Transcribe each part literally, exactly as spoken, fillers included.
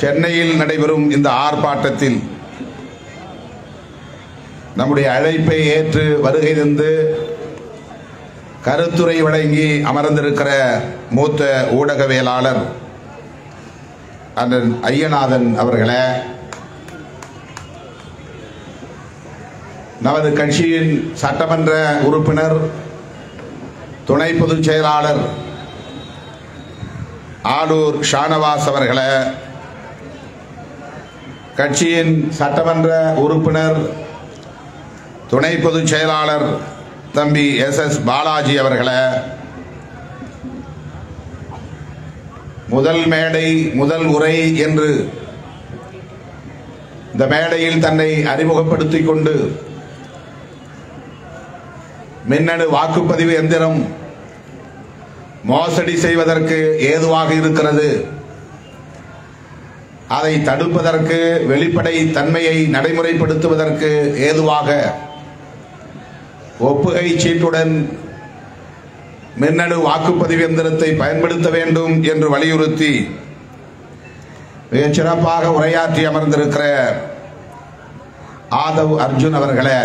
சென்னையில் நடைபெறும் இந்த ஆர்ப்பாட்டத்தில் நம்முடைய அழைப்பை ஏற்று வருகை தந்து கருத்துரை வழங்கி அமர்ந்திருக்கிற மூத்த ஊடகவியலாளர் அண்ணன் ஐயநாதன் அவர்களே, நமது கட்சியின் சட்டமன்ற உறுப்பினர் துணை பொதுச் செயலாளர் ஆலூர் ஷானவாஸ் அவர்களே, கட்சியின் சட்டமன்ற உறுப்பினர் துணை பொதுச் செயலாளர் தம்பி எஸ் எஸ் பாலாஜி அவர்களே, முதல் மேடை முதல் உரை என்று இந்த மேடையில் தன்னை அறிமுகப்படுத்திக் கொண்டு மின்னணு வாக்குப்பதிவு எந்திரம் மோசடி செய்வதற்கு ஏதுவாக இருக்கிறது, அதை தடுப்பதற்கு வெளிப்படை தன்மையை நடைமுறைப்படுத்துவதற்கு ஏதுவாக ஒப்புகை சீட்டுடன் மின்னணு வாக்குப்பதிவு எந்திரத்தை பயன்படுத்த வேண்டும் என்று வலியுறுத்தி மிகச் சிறப்பாக உரையாற்றி அமர்ந்திருக்கிற ஆதவ் அர்ஜுன் அவர்களே,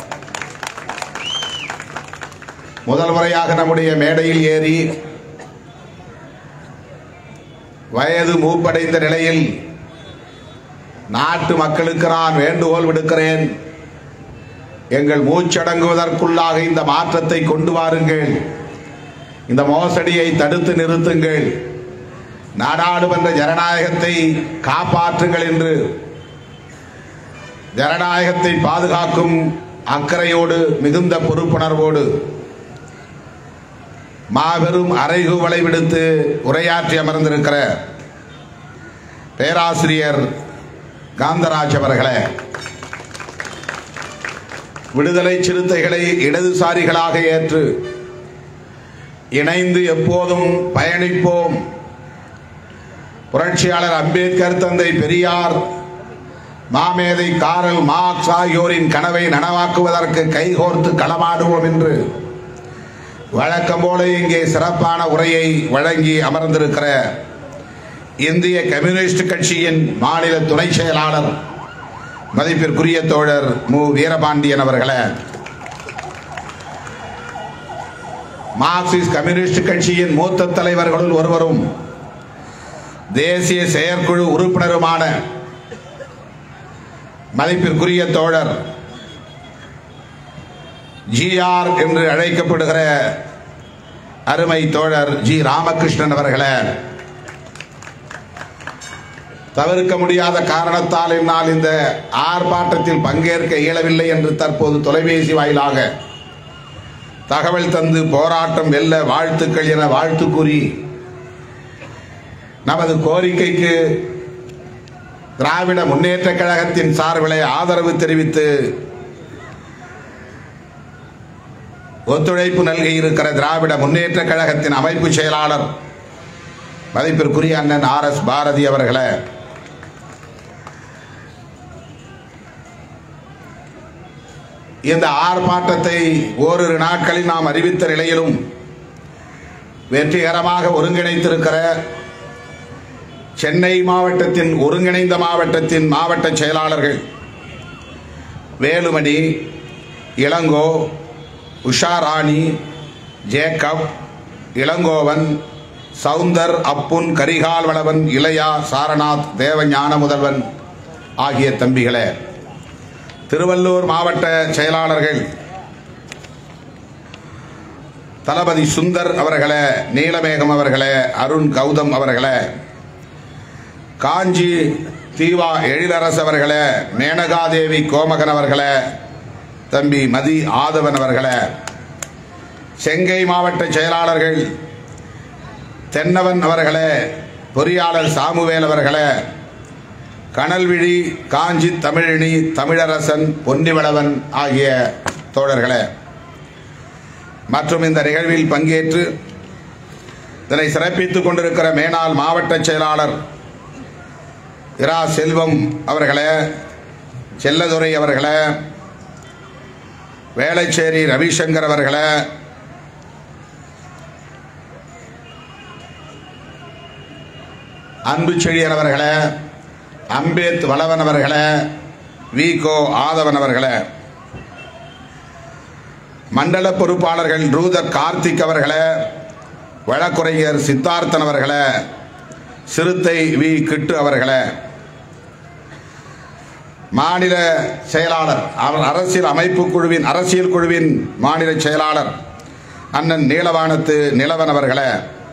முதல் முறையாக நம்முடைய மேடையில் ஏறி வயது மூப்படைந்த நிலையில் நாட்டு மக்களுக்கு நான் வேண்டுகோள் விடுக்கிறேன், எங்கள் மூச்சடங்குவதற்குள்ளாக இந்த மாற்றத்தை கொண்டு வாருங்கள், இந்த மோசடியை தடுத்து நிறுத்துங்கள், நாடாளுமன்ற ஜனநாயகத்தை காப்பாற்றுங்கள் என்று ஜனநாயகத்தை பாதுகாக்கும் அக்கறையோடு மிகுந்த பொறுப்புணர்வோடு மாபெரும் அறைகூவலை விடுத்து உரையாற்றி அமர்ந்திருக்கிற பேராசிரியர் காந்தராஜ் அவர்களே, விடுதலை சிறுத்தைகளை இடதுசாரிகளாக ஏற்று இணைந்து எப்போதும் பயணிப்போம், புரட்சியாளர் அம்பேத்கர், தந்தை பெரியார், மாமேதை காரல் மார்க்ஸ் ஆகியோரின் கனவை நனவாக்குவதற்கு கைகோர்த்து களமாடுவோம் என்று வழக்கம் போல இங்கே சிறப்பான உரையை வழங்கி அமர்ந்திருக்கிற இந்திய கம்யூனிஸ்ட் கட்சியின் மாநில துணை செயலாளர் மதிப்பிற்குரிய தோழர் மு வீரபாண்டியன் அவர்களே, மார்க்சிஸ்ட் கம்யூனிஸ்ட் கட்சியின் மூத்த தலைவர்களுள் ஒருவரும் தேசிய செயற்குழு உறுப்பினருமான மதிப்பிற்குரிய தோழர் ஜிஆர் என்று அழைக்கப்படுகிற அருமை தோழர் ஜி ராமகிருஷ்ணன் அவர்களே, தவிர்க்க முடியாத காரணத்தால் என்னால் இந்த ஆர்ப்பாட்டத்தில் பங்கேற்க இயலவில்லை என்று தற்போது தொலைபேசி வாயிலாக தகவல் தந்து போராட்டம் வெல்ல வாழ்த்துக்கள் என வாழ்த்து கூறி நமது கோரிக்கைக்கு திராவிட முன்னேற்ற கழகத்தின் சார்பிலே ஆதரவு தெரிவித்து ஒத்துழைப்பு நல்கி இருக்கிற திராவிட முன்னேற்ற கழகத்தின் அமைப்பு செயலாளர் மதிப்பிற்குரிய அண்ணன் ஆர் எஸ் பாரதி அவர்களே, இந்த ஆர்ப்பாட்டத்தை ஓரிரு நாட்களில் நாம் அறிவித்த நிலையிலும் வெற்றிகரமாக ஒருங்கிணைத்திருக்கிற சென்னை மாவட்டத்தின் ஒருங்கிணைந்த மாவட்டத்தின் மாவட்ட செயலாளர்கள் வேலுமணி, இளங்கோ, உஷாராணி, ஜேக்கப், இளங்கோவன், சவுந்தர், அப்புன், கரிகால் வளவன், இளையா, சாரநாத், தேவஞான முதல்வன் ஆகிய தம்பிகளே, திருவள்ளூர் மாவட்ட செயலாளர்கள் தளபதி சுந்தர் அவர்களே, நீலமேகம் அவர்களே, அருண் கௌதம் அவர்களே, காஞ்சி தீவா எழிலரசு அவர்களே, மேனகாதேவி கோமகன் அவர்களே, தம்பி மதி ஆதவன் அவர்களே, செங்கை மாவட்ட செயலாளர்கள் தென்னவன் அவர்களே, பொறியாளர் சாமுவேல் அவர்களே, கனல்விழி, காஞ்சி தமிழினி, தமிழரசன், பொன்னிவளவன் ஆகிய தோழர்களே, மற்றும் இந்த நிகழ்வில் பங்கேற்று இதனை சிறப்பித்துக் கொண்டிருக்கிற மேனாள் மாவட்ட செயலாளர் இரா செல்வம் அவர்களே, செல்லதுரை அவர்களே, வேளச்சேரி ரவிசங்கர் அவர்களே, அன்பு செழியன் அவர்களே, அம்பேத் வளவன் அவர்களே, வி கோ ஆதவன் அவர்களே, மண்டல பொறுப்பாளர்கள் ரூதர் கார்த்திக் அவர்களே, வழக்குரைஞர் சித்தார்த்தன் அவர்களே, சிறுத்தை வி கிட்டு அவர்களே, மாநில செயலாளர் அரசியல் அமைப்பு குழுவின் அரசியல் குழுவின் மாநில செயலாளர் அண்ணன் நீலவானத்து நிலவன் அவர்களே,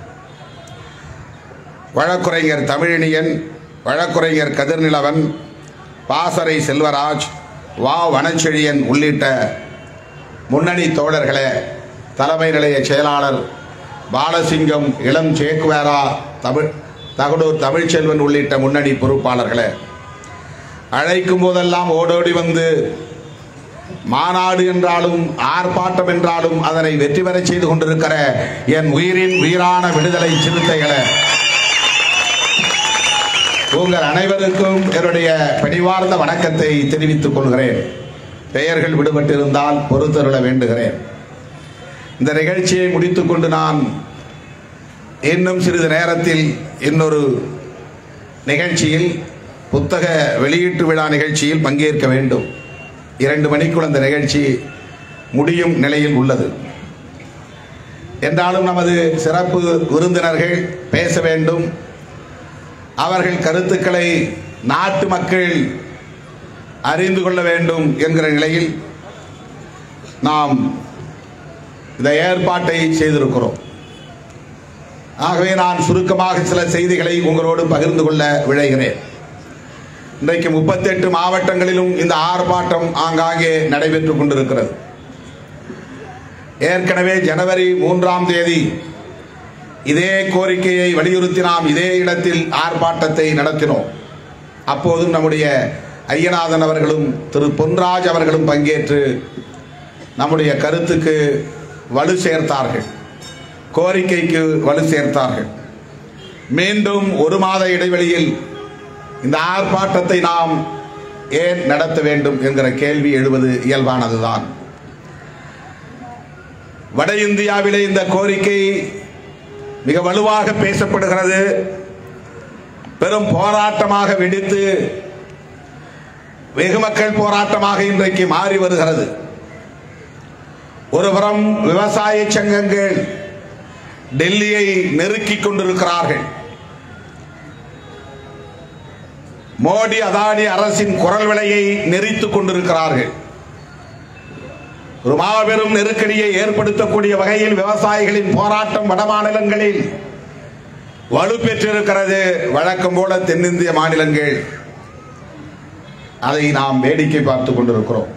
வழக்குரைஞர் தமிழினியன், வழக்குரைஞர் கதிர்நிலவன், பாசறை செல்வராஜ், வா வனச்செழியன் உள்ளிட்ட முன்னணி தோழர்களே, தலைமை நிலைய செயலாளர் பாலசிங்கம், இளம் சேக்குவேரா, தமிழ் தகடூர் தமிழ்ச்செல்வன் உள்ளிட்ட முன்னணி பொறுப்பாளர்களே, அழைக்கும் போதெல்லாம் ஓடோடி வந்து மாநாடு என்றாலும் ஆர்ப்பாட்டம் என்றாலும் அதனை வெற்றி பெற செய்து கொண்டிருக்கிற என் உயிரின் உயிரான விடுதலை சிறுத்தைகளே, உங்கள் அனைவருக்கும் என்னுடைய பணிவார்ந்த வணக்கத்தை தெரிவித்துக் கொள்கிறேன். பெயர்கள் விடுபட்டிருந்தால் பொறுத்தருள வேண்டுகிறேன். இந்த நிகழ்ச்சியை முடித்துக் கொண்டு நான் இன்னும் சிறிது நேரத்தில் இன்னொரு நிகழ்ச்சியில் புத்தக வெளியீட்டு விழா நிகழ்ச்சியில் பங்கேற்க வேண்டும். இரண்டு மணிக்குள் அந்த நிகழ்ச்சி முடியும் நிலையில் உள்ளது. என்றாலும் நமது சிறப்பு விருந்தினர்கள் பேச வேண்டும். அவர்கள் கருத்துக்களை நாட்டு மக்கள் அறிந்து கொள்ள வேண்டும் என்கிற நிலையில் நாம் இந்த ஏற்பாட்டை செய்திருக்கிறோம். ஆகவே நான் சுருக்கமாக சில செய்திகளை உங்களோடு பகிர்ந்து கொள்ள விழைகிறேன். இன்றைக்கு முப்பத்தி எட்டு மாவட்டங்களிலும் இந்த ஆர்ப்பாட்டம் ஆங்காங்கே நடைபெற்றுக் கொண்டிருக்கிறது. ஏற்கனவே ஜனவரி மூன்றாம் தேதி இதே கோரிக்கையை வலியுறுத்தி நாம் இதே இடத்தில் ஆர்ப்பாட்டத்தை நடத்தினோம். அப்போதும் நம்முடைய ஐயநாதன் அவர்களும் திரு பொன்ராஜ் அவர்களும் பங்கேற்று நம்முடைய கருத்துக்கு வலு சேர்த்தார்கள், கோரிக்கைக்கு வலு சேர்த்தார்கள். மீண்டும் ஒரு மாத இடைவெளியில் இந்த ஆர்ப்பாட்டத்தை நாம் ஏன் நடத்த வேண்டும் என்கிற கேள்வி எழுவது இயல்பானதுதான். வட இந்தியாவிலே இந்த கோரிக்கை மிக வலுவாக பேசப்படுகிறது. பெரும் போராட்டமாக வெடித்து வெகு மக்கள் போராட்டமாக இன்றைக்கு மாறி வருகிறது. ஒருபுறம் விவசாய சங்கங்கள் டெல்லியை நெருக்கிக் கொண்டிருக்கிறார்கள். மோடி அதானி அரசின் குரல் விலையை நெறித்துக் கொண்டிருக்கிறார்கள். ஒரு மாபெரும் நெருக்கடியை ஏற்படுத்தக்கூடிய வகையில் விவசாயிகளின் போராட்டம் வட மாநிலங்களில் வலுப்பெற்றிருக்கிறது. வழக்கம் போல தென்னிந்திய மாநிலங்கள் அதை நாம் வேடிக்கை பார்த்துக் கொண்டிருக்கிறோம்.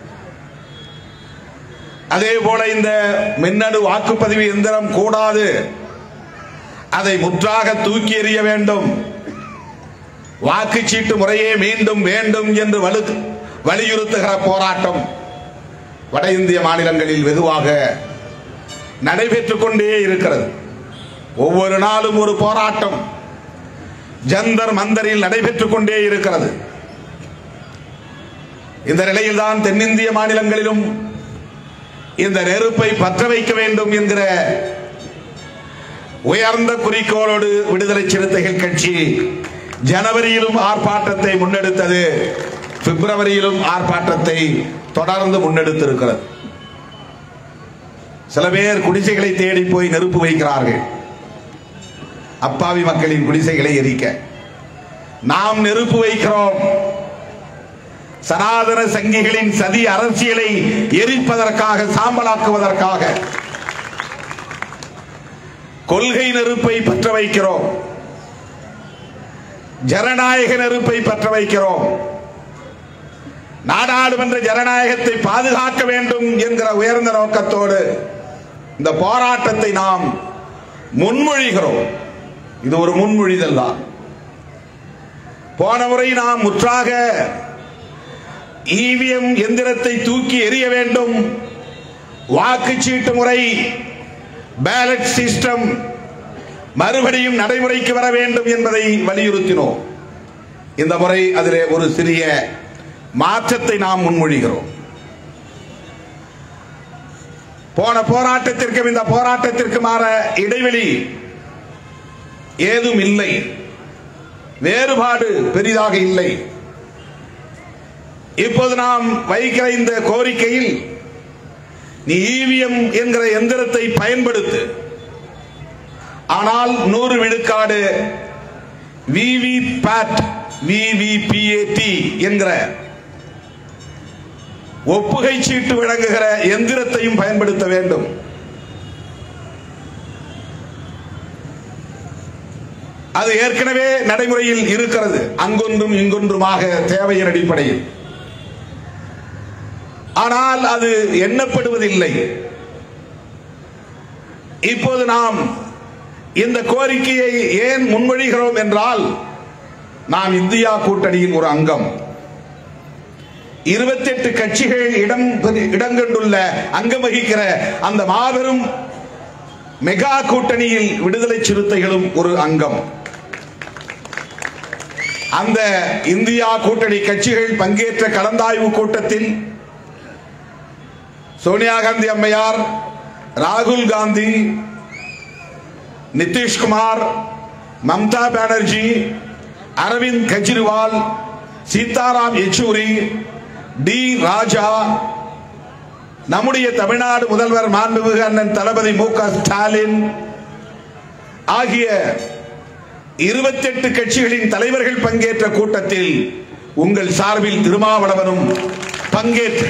அதே போல இந்த மின்னணு வாக்குப்பதிவு எந்திரம் கூடாது, அதை முற்றாக தூக்கி எறிய வேண்டும், வாக்குச்சீட்டு முறையே மீண்டும் வேண்டும் என்று வலு வலியுறுத்துகிற போராட்டம் வட இந்திய மாநிலங்களில் வெகுவாக நடைபெற்றுக் கொண்டே இருக்கிறது. ஒவ்வொரு நாளும் ஒரு போராட்டம் ஜந்தர் மந்தரில் நடைபெற்றுக் கொண்டே இருக்கிறது. இந்த நிலையில்தான் தென்னிந்திய மாநிலங்களிலும் இந்த நெருப்பை பற்ற வைக்க வேண்டும் என்கிற உயர்ந்த குறிக்கோளோடு விடுதலை சிறுத்தைகள் கட்சி ஜனவரியிலும் ஆர்ப்பாட்டத்தை முன்னெடுத்தது, பிப்ரவரியிலும் ஆர்ப்பாட்டத்தை தொடர்ந்து முன்னெடுத்திருக்கிறது. சில பேர் குடிசைகளை தேடி போய் நெருப்பு வைக்கிறார்கள், அப்பாவி மக்களின் குடிசைகளை எரிக்க. நாம் நெருப்பு வைக்கிறோம், சனாதன சங்கிகளின் சதி அரசியலை எரிப்பதற்காக, சாம்பலாக்குவதற்காக. கொள்கை நெருப்பை பற்ற வைக்கிறோம், ஜனநாயக நெருப்பை பற்ற வைக்கிறோம். நாடாளுமன்ற ஜனநாயகத்தை பாதுகாக்க வேண்டும் என்கிற உயர்ந்த நோக்கத்தோடு இந்த போராட்டத்தை நாம் முன்மொழிகிறோம். இது ஒரு முன்மொழிதல் தான். போன முறை நாம் முற்றாக ஈவிஎம் எந்திரத்தை தூக்கி எறிய வேண்டும், வாக்குச்சீட்டு முறை பேலட் சிஸ்டம் மறுபடியும் நடைமுறைக்கு வர வேண்டும் என்பதை வலியுறுத்தினோம். இந்த முறை அதிலே ஒரு சிறிய மாற்றத்தை நாம் முன்மொழிகிறோம். போன போராட்டத்திற்கும் இந்த போராட்டத்திற்குமான இடைவெளி ஏதும் இல்லை, வேறுபாடு பெரிதாக இல்லை. இப்போது நாம் வைக்கிற இந்த கோரிக்கையில் நீ இவிஎம் என்கிற எந்திரத்தை பயன்படுத்து, ஆனால் நூறு விழுக்காடு விவிபேட் விவிபிஏடி என்கிற ஒப்புகை சீட்டு வழங்குகிற எந்திரத்தையும் பயன்படுத்த வேண்டும். அது ஏற்கனவே நடைமுறையில் இருக்கிறது, அங்கொன்றும் இங்கொன்றுமாக தேவையின் அடிப்படையில். ஆனால் அது எண்ணப்படுவதில்லை. இப்போது நாம் இந்த கோரிக்கையை ஏன் முன்மொழிகிறோம் என்றால், நாம் இந்தியா கூட்டணியின் ஒரு அங்கம். இருபத்தி எட்டு கட்சிகள் இடம் இடங்கொண்டுள்ள அங்கம் வகிக்கிற அந்த மாபெரும் மெகா கூட்டணியில் விடுதலை சிறுத்தைகளும் ஒரு அங்கம். அந்த இந்தியா கூட்டணி கட்சிகள் பங்கேற்ற கலந்தாய்வு கூட்டத்தில் சோனியா காந்தி அம்மையார், ராகுல் காந்தி, நிதிஷ்குமார், மம்தா பானர்ஜி, அரவிந்த் கெஜ்ரிவால், சீதாராம் யெச்சூரி, டி ராஜா, நம்முடைய தமிழ்நாடு முதல்வர் மாண்புமிகு அண்ணன் தளபதி மு க ஸ்டாலின் ஆகிய இருபத்தி எட்டு கட்சிகளின் தலைவர்கள் பங்கேற்ற கூட்டத்தில் உங்கள் சார்பில் திருமாவளவனும் பங்கேற்று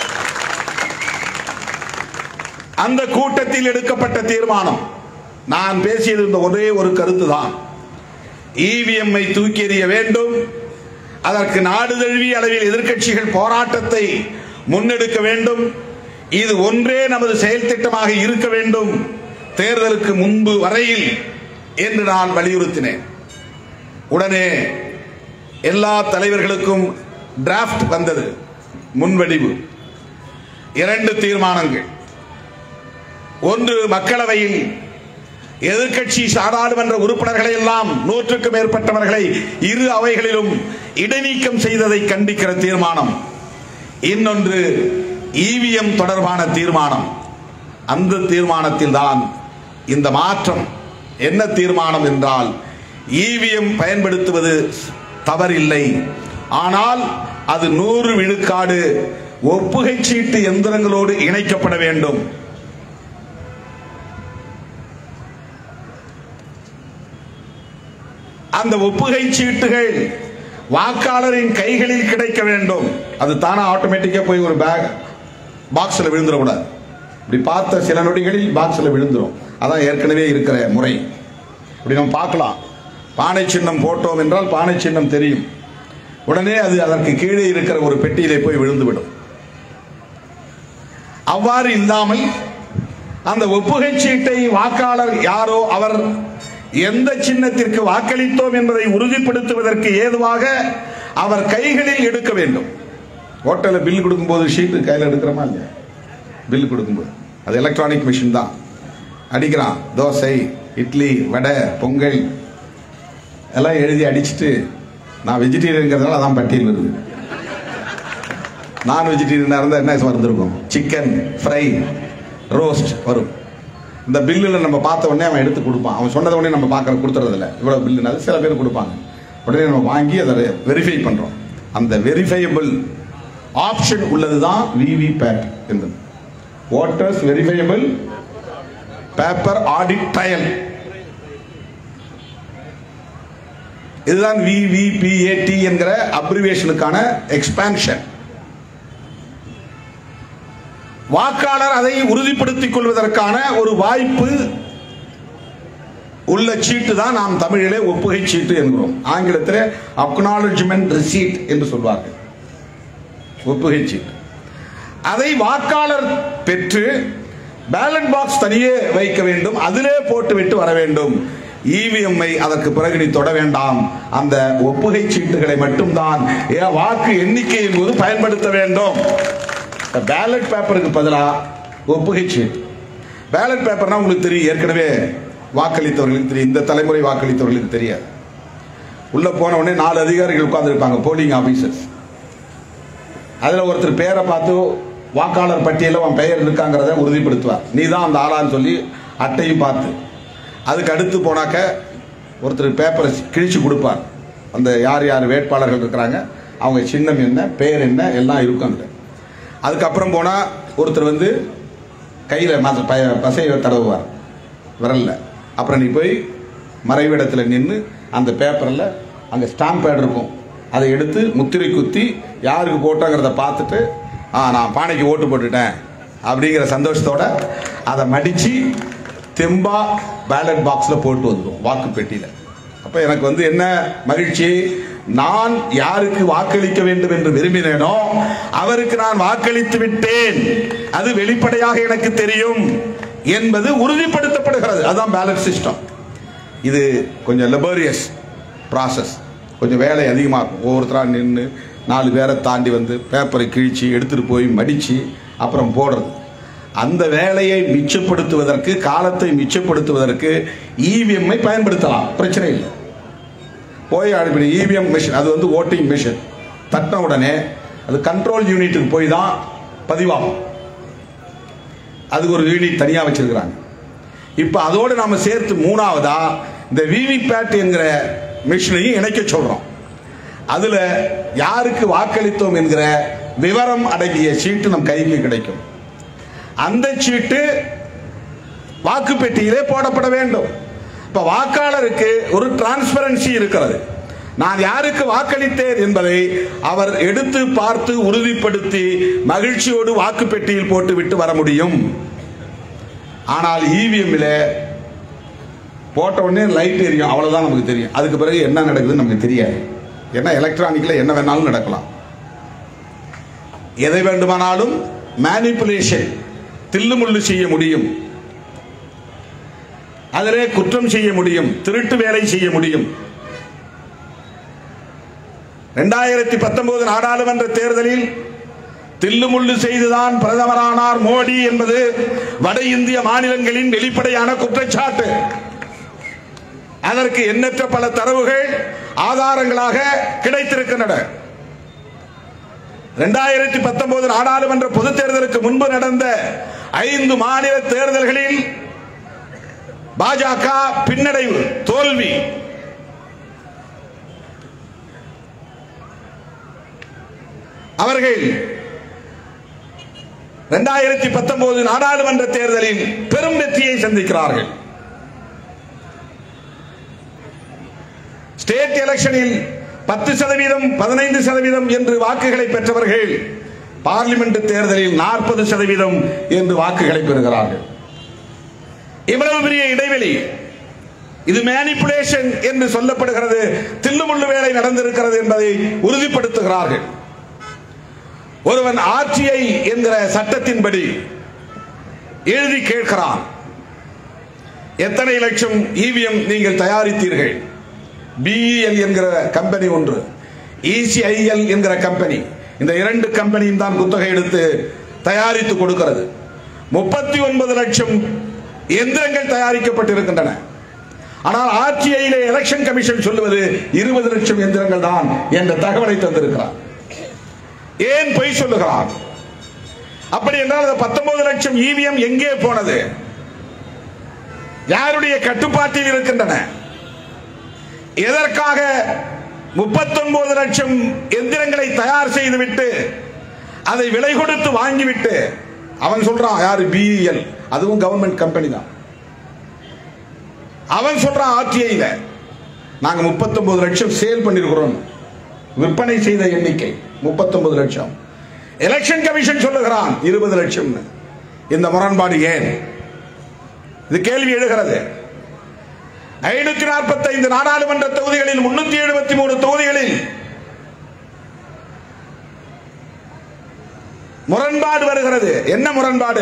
அந்த கூட்டத்தில் எடுக்கப்பட்ட தீர்மானம், நான் பேசியது இந்த ஒரே ஒரு கருத்து தான். இவிஎம்ஐ தூக்கி எறிய வேண்டும். அதற்கு நாடு தழுவிய அளவில் எதிர்க்கட்சிகள் போராட்டத்தை முன்னெடுக்க வேண்டும். இது ஒன்றே நமது செயல் திட்டமாக இருக்க வேண்டும் தேர்தலுக்கு முன்பு வரையில் என்று நான் வலியுறுத்தினேன். உடனே எல்லா தலைவர்களுக்கும் டிராஃப்ட் வந்தது, முன்வடிவு. இரண்டு தீர்மானங்கள். ஒன்று, மக்களவையில் எதிர்க்கட்சி நாடாளுமன்ற உறுப்பினர்களை எல்லாம் நூற்றுக்கும் மேற்பட்டவர்களை இரு அவைகளிலும் இடைநீக்கம் செய்ததை கண்டிக்கிற தீர்மானம். இன்னொன்று இவிஎம் தொடர்பான தீர்மானம். அந்த தீர்மானத்தில் தான் இந்த மாற்றம். என்ன தீர்மானம் என்றால், இவிஎம் பயன்படுத்துவது தவறில்லை, ஆனால் அது நூறு விழுக்காடு ஒப்புகை சீட்டு எந்திரங்களோடு இணைக்கப்பட வேண்டும். அந்த ஒப்புகை சீட்டுகள் வாக்காளரின் கைகளில் கிடைக்க வேண்டும். அது தானா ஆட்டோமேட்டிக்கா போய் ஒரு பேக் பாக்ஸ்ல விழுந்துடக்கூடாது. இப்படி பார்த்த சில நொடிகளில் பாக்ஸ்ல விழுந்துரும். அதான் ஏற்கனவே இருக்கிற முறை. இப்படி நம்ம பார்க்கலாம். பானை சின்னம் போட்டோம் என்றால் பானை சின்னம் தெரியும். உடனே அது அதற்கு கீழே இருக்கிற ஒரு பெட்டியிலே போய் விழுந்துவிடும். அவ்வாறு இல்லாமல் அந்த ஒப்புகை சீட்டை வாக்காளர் யாரோ அவர் எந்த சின்னத்திற்கு வாக்களித்தோம் என்பதை உறுதிப்படுத்துவதற்கு ஏதுவாக அவர் கைகளில் எடுக்க வேண்டும். ஹோட்டலில் பில் கொடுக்கும்போது ஷீட்டு கையில் எடுக்கிறோமா இல்லையா? பில் கொடுக்கும்போது அது எலக்ட்ரானிக் மிஷின் தான். அடிக்கிறான், தோசை, இட்லி, வடை, பொங்கல் எல்லாம் எழுதி அடிச்சுட்டு, நான் வெஜிடேரியன்கிறதுனால அதான் பட்டியல் வருது. நான் வெஜிடேரியனாக இருந்தால் என்ன வந்திருக்கும்? சிக்கன் ஃப்ரை, ரோஸ்ட் வரும். இந்த பில்லில் நம்ம பார்த்த உடனே அவன் எடுத்து கொடுப்பான். அவன் சொன்னதை உடனே நம்ம பார்க்குற கொடுத்துறதில்ல. இவ்வளோ பில்லுனால சில பேர் கொடுப்பாங்க. உடனே நம்ம வாங்கி அதை வெரிஃபை பண்ணுறோம். அந்த வெரிஃபையபிள் ஆப்ஷன் உள்ளது தான் விவிபேட் என்பது. Voters verifiable paper audit trail. இதுதான் விவிபிஏடி என்கிற அப்ரிவேஷனுக்கான எக்ஸ்பான்ஷன். வாக்காளர் அதை உறுதிப்படுத்திக் கொள்வதற்கான ஒரு வாய்ப்பு உள்ள சீட்டு தான் நாம் தமிழிலே ஒப்புகை சீட்டு என்கிறோம். ஆங்கிலத்தில் அக்னாலஜ்மெண்ட் ரிசீட் என்று சொல்வார்கள். ஒப்புகை சீட்டு. அதை வாக்காளர் பெற்று பேலட் பாக்ஸ் தனியே வைக்க வேண்டும். அதிலே போட்டுவிட்டு வர வேண்டும். இவிஎம்ஐ அதற்கு பிறகு நீ தொட வேண்டாம். அந்த ஒப்புகை சீட்டுகளை மட்டும்தான் வாக்கு எண்ணிக்கையின் போது பயன்படுத்த வேண்டும். பேலட் பேப்பருக்கு பதிலாக ஒப்புகை சீட்டு. பேலட் பேப்பர்னா உங்களுக்கு தெரியும், ஏற்கனவே வாக்களித்தவர்களுக்கு தெரியும். இந்த தலைமுறை வாக்களித்தவர்களுக்கு தெரியாது. உள்ள போன உடனே நாலு அதிகாரிகள் உட்கார்ந்து இருப்பாங்க, போலிங் ஆபீசர்ஸ். அதுல ஒருத்தர் பேரை பார்த்து வாக்காளர் பட்டியலில் அவன் பெயர் இருக்காங்கிறத உறுதிப்படுத்துவார். நீ தான் அந்த ஆளான்னு சொல்லி அட்டையும் பார்த்து, அதுக்கு அடுத்து போனாக்க ஒருத்தர் பேப்பரை கிழிச்சு கொடுப்பார். அந்த யார் யார் வேட்பாளர்கள் இருக்கிறாங்க அவங்க சின்னம் என்ன, பேர் என்ன எல்லாம் இருக்கும். அதில் அதுக்கப்புறம் போனால் ஒருத்தர் வந்து கையில் மச ப பசையை தடவுவார் விரலில். அப்புறம் நீ போய் மறைவிடத்தில் நின்று அந்த பேப்பரில் அங்கே ஸ்டாம்ப் பேட் இருக்கும், அதை எடுத்து முத்திரை குத்தி யாருக்கு போட்டோங்கிறத பார்த்துட்டு ஆ நான் பானைக்கு ஓட்டு போட்டுட்டேன் அப்படிங்கிற சந்தோஷத்தோட அதை மடித்து தெம்பா பேலட் பாக்ஸில் போட்டு வந்துடும் வாக்கு பெட்டியில். அப்போ எனக்கு வந்து என்ன மகிழ்ச்சி, நான் யாருக்கு வாக்களிக்க வேண்டும் என்று விரும்பினேனோ அவருக்கு நான் வாக்களித்து விட்டேன், அது வெளிப்படையாக எனக்கு தெரியும் என்பது உறுதிப்படுத்தப்படுகிறது. அதுதான் பேலட் சிஸ்டம். இது கொஞ்சம் லெபோரியஸ் ப்ராசஸ், கொஞ்சம் வேலை அதிகமாக இருக்கும். ஒவ்வொருத்தராக நின்று நாலு பேரை தாண்டி வந்து பேப்பரை கிழிச்சு எடுத்துகிட்டு போய் மடித்து அப்புறம் போடுறது. அந்த வேலையை மிச்சப்படுத்துவதற்கு, காலத்தை மிச்சப்படுத்துவதற்கு இவிஎம்ஐ பயன்படுத்தலாம், பிரச்சனை இல்லை. போய் அனுப்பி இவிஎம் மிஷின், அது வந்து ஓட்டிங் மிஷின், தட்டின உடனே அது கண்ட்ரோல் யூனிட்டுக்கு போய் தான் பதிவாகும். அதுக்கு ஒரு யூனிட் தனியாக வச்சிருக்கிறாங்க. இப்போ அதோடு நாம் சேர்த்து மூணாவதா இந்த விவிபேட் என்கிற மிஷினையும் இணைக்க சொல்றோம். அதில் யாருக்கு வாக்களித்தோம் என்கிற விவரம் அடங்கிய சீட்டு நம் கைக்கு கிடைக்கும். அந்த சீட்டு வாக்குப்பெட்டியிலே போடப்பட வேண்டும். இப்ப வாக்காளருக்கு ஒரு டிரான்ஸ்பரன்சி இருக்கிறது. நான் யாருக்கு வாக்களித்தேன் என்பதை அவர் எடுத்து பார்த்து உறுதிப்படுத்தி மகிழ்ச்சியோடு வாக்குப்பெட்டியில் போட்டு விட்டு வர முடியும். ஆனால் இவிஎம்ல போட்ட உடனே லைட் எரியும், அவ்வளவுதான் நமக்கு தெரியும். அதுக்கு பிறகு என்ன நடக்குதுன்னு நமக்கு தெரியாது. ஏன்னா எலக்ட்ரானிக்ல என்ன வேணாலும் நடக்கலாம், எதை வேண்டுமானாலும் மேனிபுலேஷன், தில்லுமுள்ளு செய்ய முடியும், அதிலே குற்றம் செய்ய முடியும், திருட்டு வேலை செய்ய முடியும். இரண்டாயிரத்தி பத்தொன்பது நாடாளுமன்ற தேர்தலில் தில்லுமுள்ளு செய்துதான் பிரதமரானார் மோடி என்பது வட இந்திய மாநிலங்களின் வெளிப்படையான குற்றச்சாட்டு. அதற்கு எண்ணற்ற பல தரவுகள் ஆதாரங்களாக கிடைத்திருக்கின்றன. இரண்டாயிரத்தி பத்தொன்பது நாடாளுமன்ற பொது தேர்தலுக்கு முன்பு நடந்த ஐந்து மாநில தேர்தல்களில் பாஜக பின்னடைவு, தோல்வி. அவர்கள் இரண்டாயிரத்தி பத்தொன்பது நாடாளுமன்ற தேர்தலில் பெரும் வெற்றியை சந்திக்கிறார்கள். ஸ்டேட் எலெக்ஷனில் பத்து சதவீதம் பதினைந்து சதவீதம் என்று வாக்குகளை பெற்றவர்கள் பார்லிமெண்ட் தேர்தலில் நாற்பது சதவீதம் என்று வாக்குகளை பெறுகிறார்கள். இவ்வளவு பெரிய இடைவெளி, இது மேனிபுலேஷன் என்று சொல்லப்படுகிறது. தில்லுமுள்ளு வேலை நடந்திருக்கிறது என்பதை உறுதிப்படுத்துகிறார்கள். ஒருவன் ஆர்டிஐ என்கிற சட்டத்தின்படி எழுதி கேட்கிறான், எத்தனை லட்சம் இவிஎம் நீங்கள் தயாரித்தீர்கள்? பிஇஎல் என்கிற கம்பெனி ஒன்று, இசிஐஎல் என்கிற கம்பெனி, இந்த இரண்டு கம்பெனியும் தான் குத்தகை எடுத்து தயாரித்து கொடுக்கிறது. முப்பத்தி ஒன்பது லட்சம் எந்திரங்கள் தயாரிக்கப்பட்டிருக்கின்றன. ஆனால் ஆர்டிஐயிலே எலெக்ஷன் கமிஷன் சொல்லுவது இருபது லட்சம் எந்திரங்கள் தான் என்ற தகவலை தந்திருக்கிறார். ஏன் பொய் சொல்லுகிறார்? அப்படி என்றால் பத்தொன்பது லட்சம் இவிஎம் எங்கே போனது? யாருடைய கட்டுப்பாட்டில் இருக்கின்றன? எதற்காக முப்பத்தி ஒன்பது லட்சம் எந்திரங்களை தயார் செய்துவிட்டு அதை விலை கொடுத்து வாங்கிவிட்டு அவன் சொல்றான், யாரு? பிஇஎல், அதுவும் கவர்மெண்ட் கம்பெனி தான். அவன் சொல்றான், ஆர்டிஐல நாங்க முப்பத்தி ஒன்பது லட்சம் சேல் பண்ணிருக்கிறோம், விற்பனை செய்த எண்ணிக்கை முப்பத்தி ஒன்பது லட்சம். எலெக்ஷன் கமிஷன் சொல்லுகிறான் இருபது லட்சம். இந்த முரண்பாடு ஏன்? இது கேள்வி எழுகிறது. ஐநூத்தி நாற்பத்தி ஐந்து நாடாளுமன்ற தொகுதிகளில் முன்னூத்தி எழுபத்தி மூணு தொகுதிகளில் முரண்பாடு வருகிறது. என்ன முரண்பாடு?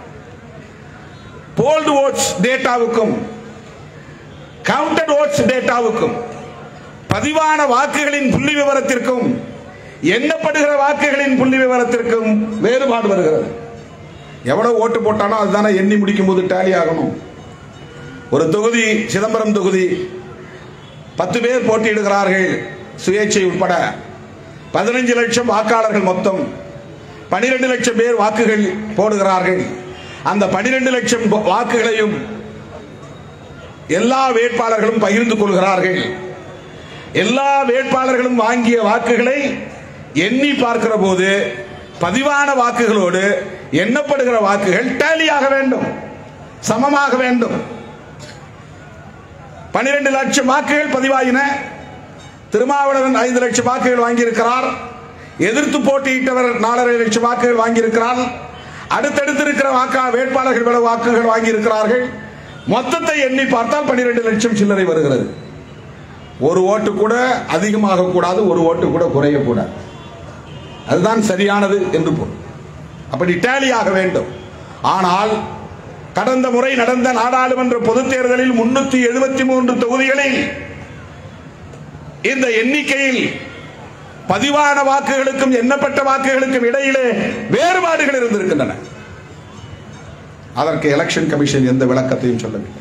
போல்டு ஓட்ஸ் டேட்டாவுக்கும் கவுண்டட் ஓட்ஸ் டேட்டாவுக்கும், பதிவான வாக்குகளின் புள்ளி விவரத்திற்கும் எண்ணப்படுகிற வாக்குகளின் புள்ளி விவரத்திற்கும் வேறுபாடு வருகிறது. எவ்வளவு ஓட்டு போட்டானோ அதுதானே எண்ணி முடிக்கும் போது டேலி ஆகணும். ஒரு தொகுதி, சிதம்பரம் தொகுதி, பத்து பேர் போட்டியிடுகிறார்கள் சுயேட்சை உட்பட, பதினைஞ்சு லட்சம் வாக்காளர்கள், மொத்தம் பனிரெண்டு லட்சம் பேர் வாக்குகள் போடுகிறார்கள். அந்த பனிரெண்டு லட்சம் வாக்குகளையும் எல்லா வேட்பாளர்களும் பகிர்ந்து கொள்கிறார்கள். எல்லா வேட்பாளர்களும் வாங்கிய வாக்குகளை எண்ணி பார்க்கிற போது பதிவான வாக்குகளோடு எண்ணப்படுகிற வாக்குகள் டேலியாக வேண்டும், சமமாக வேண்டும். பனிரெண்டு லட்சம் வாக்குகள் பதிவாயின. திருமாவளவன் ஐந்து லட்சம் வாக்குகள் வாங்கியிருக்கிறார். எதிர்த்து போட்டியிட்டவர் நாலரை லட்சம் வாக்குகள் வாங்கியிருக்கிறார். அடுத்தடுத்து இருக்கிற வாக்கா வேட்பாளர்கள் வாக்குகள் வாங்கியிருக்கிறார்கள். மொத்தத்தை எண்ணி பார்த்தால் பனிரெண்டு லட்சம் சில்லறை வருகிறது. ஒரு ஓட்டு கூட அதிகமாக கூடாது, ஒரு ஓட்டு கூட குறையக்கூடாது. அதுதான் சரியானது என்று பொருள். அப்படி டேலியாக வேண்டும். ஆனால் கடந்த முறை நடந்த நாடாளுமன்ற பொதுத் தேர்தலில் முன்னூத்தி எழுபத்தி மூன்று தொகுதிகளில் இந்த எண்ணிக்கையில் பதிவான வாக்குகளுக்கும் எண்ணப்பட்ட வாக்குகளுக்கும் இடையிலே வேறுபாடுகள் இருந்திருக்கின்றன. அதற்கு எலெக்ஷன் கமிஷன் எந்த விளக்கத்தையும் சொல்லவில்லை.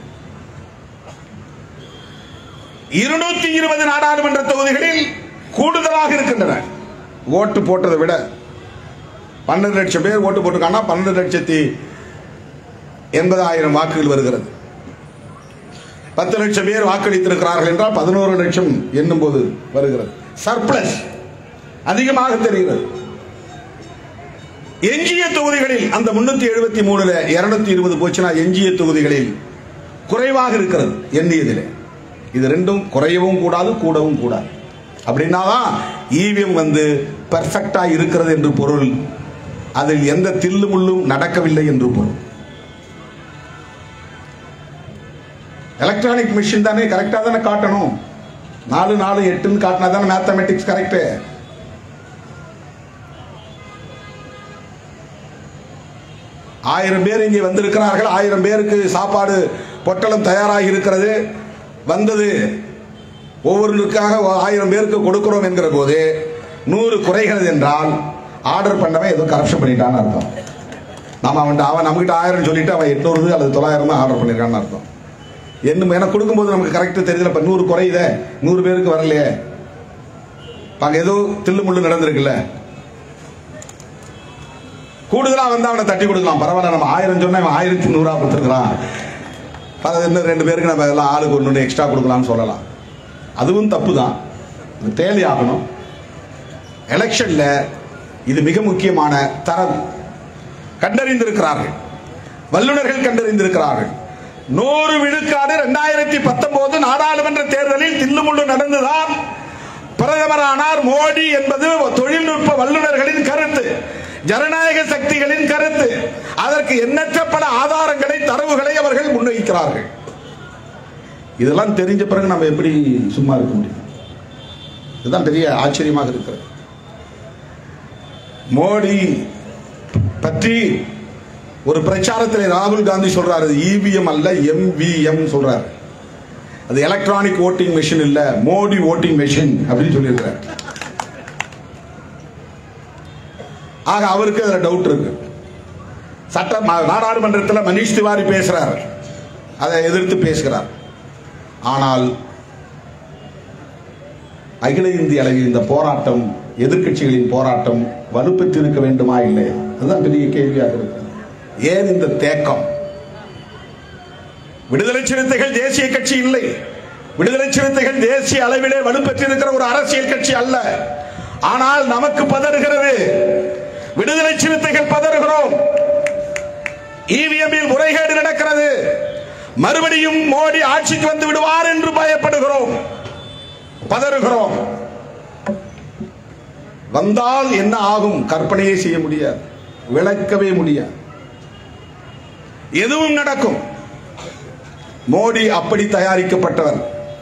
இருநூத்தி இருபது நாடாளுமன்ற தொகுதிகளில் கூடுதலாக இருக்கின்றன. ஓட்டு போட்டதை விட பன்னெண்டு லட்சம் பேர் ஓட்டு போட்டிருக்காங்க. பன்னெண்டு லட்சத்தி எண்பதாயிரம் வாக்குகள் வருகிறது. பத்து லட்சம் பேர் வாக்களித்திருக்கிறார்கள் என்றால் பதினோரு லட்சம் எண்ணும் போது வருகிறது. சர்ப்ளஸ் அதிகமாக தெரிகிறது. எஞ்சிய தொகுதிகளில் அந்த முன்னூத்தி எழுபத்தி மூணுல இருநூத்தி இருபது போச்சுன்னா எஞ்சிய தொகுதிகளில் குறைவாக இருக்கிறது எண்ணியதில். இது ரெண்டும் குறையவும் கூடாது, கூடவும் கூடாது. அப்படின்னாதான் ஈவிஎம் வந்து பெர்ஃபெக்டா இருக்கிறது என்று பொருள். அதில் எந்த தில்லு முள்ளும் நடக்கவில்லை என்று பொருள். எலக்ட்ரானிக் மிஷின் தானே கரெக்டா தானே காட்டணும். நாலு நாலு எட்டுன்னு காட்டினா தானே மேத்தமெட்டிக்ஸ் கரெக்ட். ஆயிரம் பேர் இங்கே வந்திருக்கிறார்கள். ஆயிரம் பேருக்கு சாப்பாடு பொட்டலம் தயாராகி இருக்கிறது. வந்தது ஒவ்வொருக்காக ஆயிரம் பேருக்கு கொடுக்கிறோம் என்கிற போது நூறு குறைகிறது என்றால் ஆர்டர் பண்ணவன் ஏதோ கரப்ஷன் பண்ணிட்டான்னு அர்த்தம். நாம அவன் அவன் நம்மகிட்ட ஆயிரம் சொல்லிட்டு அவன் எட்நூறு அல்லது தொள்ளாயிரம் தான் ஆர்டர் பண்ணிருக்கான்னு அர்த்தம். என்ன எனக்கு கொடுக்கும்போது நமக்கு கரெக்டா தெரியல. இப்ப நூறு குறையுத, நூறு பேருக்கு வரலையே, அங்க ஏதோ தில்லு முள்ளு நடந்திருக்குல்ல. கூடுதலா வந்து அவனை தட்டி கொடுக்கலாம். பரவாயில்ல, நம்ம ஆயிரம் சொன்னா அவன் ஆயிரத்தி நூறா கொடுத்துருக்கான், இன்னும் ரெண்டு பேருக்கு நம்ம எல்லாம் ஆளுக்கு ஒன்று எக்ஸ்ட்ரா கொடுக்கலாம்னு சொல்லலாம். அதுவும் தப்பு தான். தேலி ஆகணும். எலெக்ஷன்ல இது மிக முக்கியமான தரம். கண்டறிந்திருக்கிறார்கள், வல்லுநர்கள் கண்டறிந்திருக்கிறார்கள். நூறு விழுக்காடு இரண்டாயிரத்தி பத்தொன்பது நாடாளுமன்ற தேர்தலில் தில்லுமுள்ளு நடந்துதான் பிரதமரானார் மோடி என்பது தொழில்நுட்ப வல்லுநர்களின் கருத்து, ஜனநாயக சக்திகளின் கருத்து. அதற்கு எண்ணற்ற பல ஆதாரங்களை, தரவுகளை அவர்கள் முன்வைக்கிறார்கள். இதெல்லாம் தெரிஞ்ச பிறகு நம்ம எப்படி சும்மா இருக்க முடியும்? இதுதான் பெரிய ஆச்சரியமாக இருக்கிறது. மோடி பற்றி ஒரு பிரச்சாரத்தில் ராகுல் காந்தி சொல்றாரு, இவிஎம் அல்ல எம்விஎம் சொல்றாரு. அது எலக்ட்ரானிக் ஓட்டிங் மெஷின் இல்ல, மோடி ஓட்டிங் மெஷின் அப்படின்னு சொல்லியிருக்கிறார். ஆக அவருக்கு அதுல டவுட் இருக்கு. சட்ட நாடாளுமன்றத்தில் மனிஷ் திவாரி பேசுறார், அதை எதிர்த்து பேசுகிறார். ஆனால் அகில இந்திய அளவில் இந்த போராட்டம், எதிர்கட்சிகளின் போராட்டம் வலுப்பெற்று இருக்க வேண்டுமா இல்லையா? அதுதான் பெரிய கேள்வியாக இருக்கு. ஏன் இந்த தேக்கம்? விடுதலை சிறுத்தைகள் தேசிய கட்சி இல்லை. விடுதலை சிறுத்தைகள் தேசிய அளவிலே வலுப்பெற்றிருக்கிற ஒரு அரசியல் கட்சி அல்ல. ஆனால் நமக்கு பதறுகிறது. விடுதலை சிறுத்தைகள் பதறுகிறோம். இவிஎம்மில் முறைகேடு நடக்கிறது, மறுபடியும் மோடி ஆட்சிக்கு வந்து விடுவார் என்று பயப்படுகிறோம், பதறுகிறோம். வந்தால் என்ன ஆகும் கற்பனையே செய்ய முடியாது, விளக்கவே முடியாது. எதுவும் நடக்கும். மோடி அப்படி தயாரிக்கப்பட்டவர்.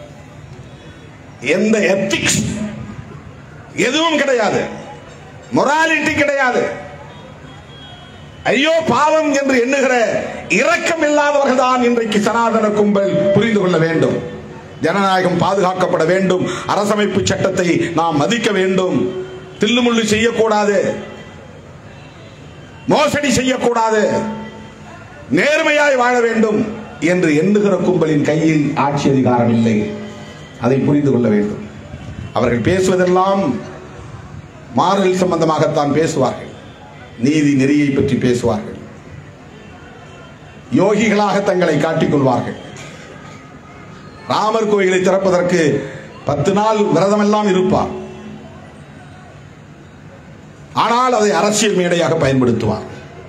எந்த எத்திக்ஸ் எதுவும் கிடையாது, மொராலிட்டி கிடையாது. ஐயோ பாவம் என்று எண்ணுகிற இரக்கம் இல்லாதவர்கள் தான் இன்றைக்கு சனாதன கும்பல். புரிந்து கொள்ள வேண்டும். ஜனநாயகம் பாதுகாக்கப்பட வேண்டும். அரசமைப்பு சட்டத்தை நாம் மதிக்க வேண்டும். தில்லுமுள்ளு செய்யக்கூடாது, மோசடி செய்யக்கூடாது, நேர்மையாய் வாழ வேண்டும் என்று எண்ணுகிற கும்பலின் கையில் ஆட்சி அதிகாரம் இல்லை. அதை புரிந்து கொள்ள வேண்டும். அவர்கள் பேசுவதெல்லாம் மாறல் சம்பந்தமாகத்தான் பேசுவார்கள். நீதி நெறியை பற்றி பேசுவார்கள். யோகிகளாக தங்களை காட்டிக் கொள்வார்கள். ராமர் கோயிலை திறப்பதற்கு பத்து நாள் விரதம் எல்லாம் இருப்பார். ஆனால் அதை அரசியல் மேடையாக பயன்படுத்துவார்.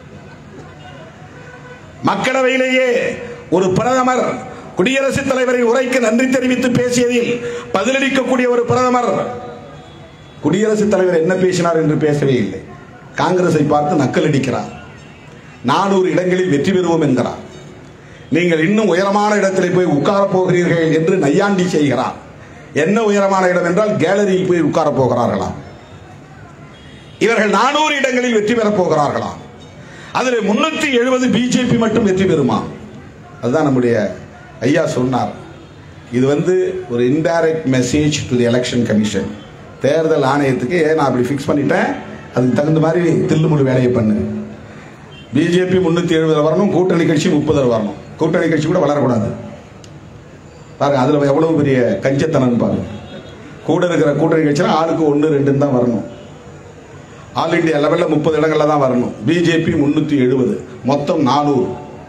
மக்களவையிலேயே ஒரு பிரதமர் குடியரசுத் தலைவரின் உரைக்கு நன்றி தெரிவித்து பேசியதில் பதிலளிக்கக்கூடிய ஒரு பிரதமர் குடியரசுத் தலைவர் என்ன பேசினார் என்று பேசவே இல்லை. காங்கிரஸை பார்த்து நக்கல் அடிக்கிறார். நானூறு இடங்களில் வெற்றி பெறுவோம் என்கிறார். நீங்கள் இன்னும் உயரமான இடத்திலே போய் உட்கார போகிறீர்கள் என்று நையாண்டி செய்கிறார். என்ன உயரமான இடம் என்றால் கேலரியில் போய் உட்கார போகிறார்களா? இவர்கள் நானூறு இடங்களில் வெற்றி பெறப் போகிறார்களா? அதில் முன்னூத்தி எழுபது பிஜேபி மட்டும் வெற்றி பெறுமா? அதுதான் நம்முடைய ஐயா சொன்னார். இது வந்து ஒரு indirect message to the election commission, தேர்தல் ஆணையத்துக்கு ஏன் நான் அப்படி ஃபிக்ஸ் பண்ணிட்டேன், அதுக்கு தகுந்த மாதிரி தில்லுமுழு வேலையை பண்ணு. பிஜேபி முன்னூத்தி எழுபது வரணும், கூட்டணி கட்சி முப்பது வரணும். கூட்டணி கட்சி கூட வளரக்கூடாது. பாருங்க அதுல எவ்வளவு பெரிய கஞ்சத்தனம் பாருங்க. கூட இருக்கிற கூட்டணி கட்சியில் ஆளுக்கு ஒன்று ரெண்டு தான் வரணும். ஆல் இண்டியா லெவலில் முப்பது இடங்கள்ல தான் வரணும். பிஜேபி முன்னூத்தி எழுபது, மொத்தம் நானூறு.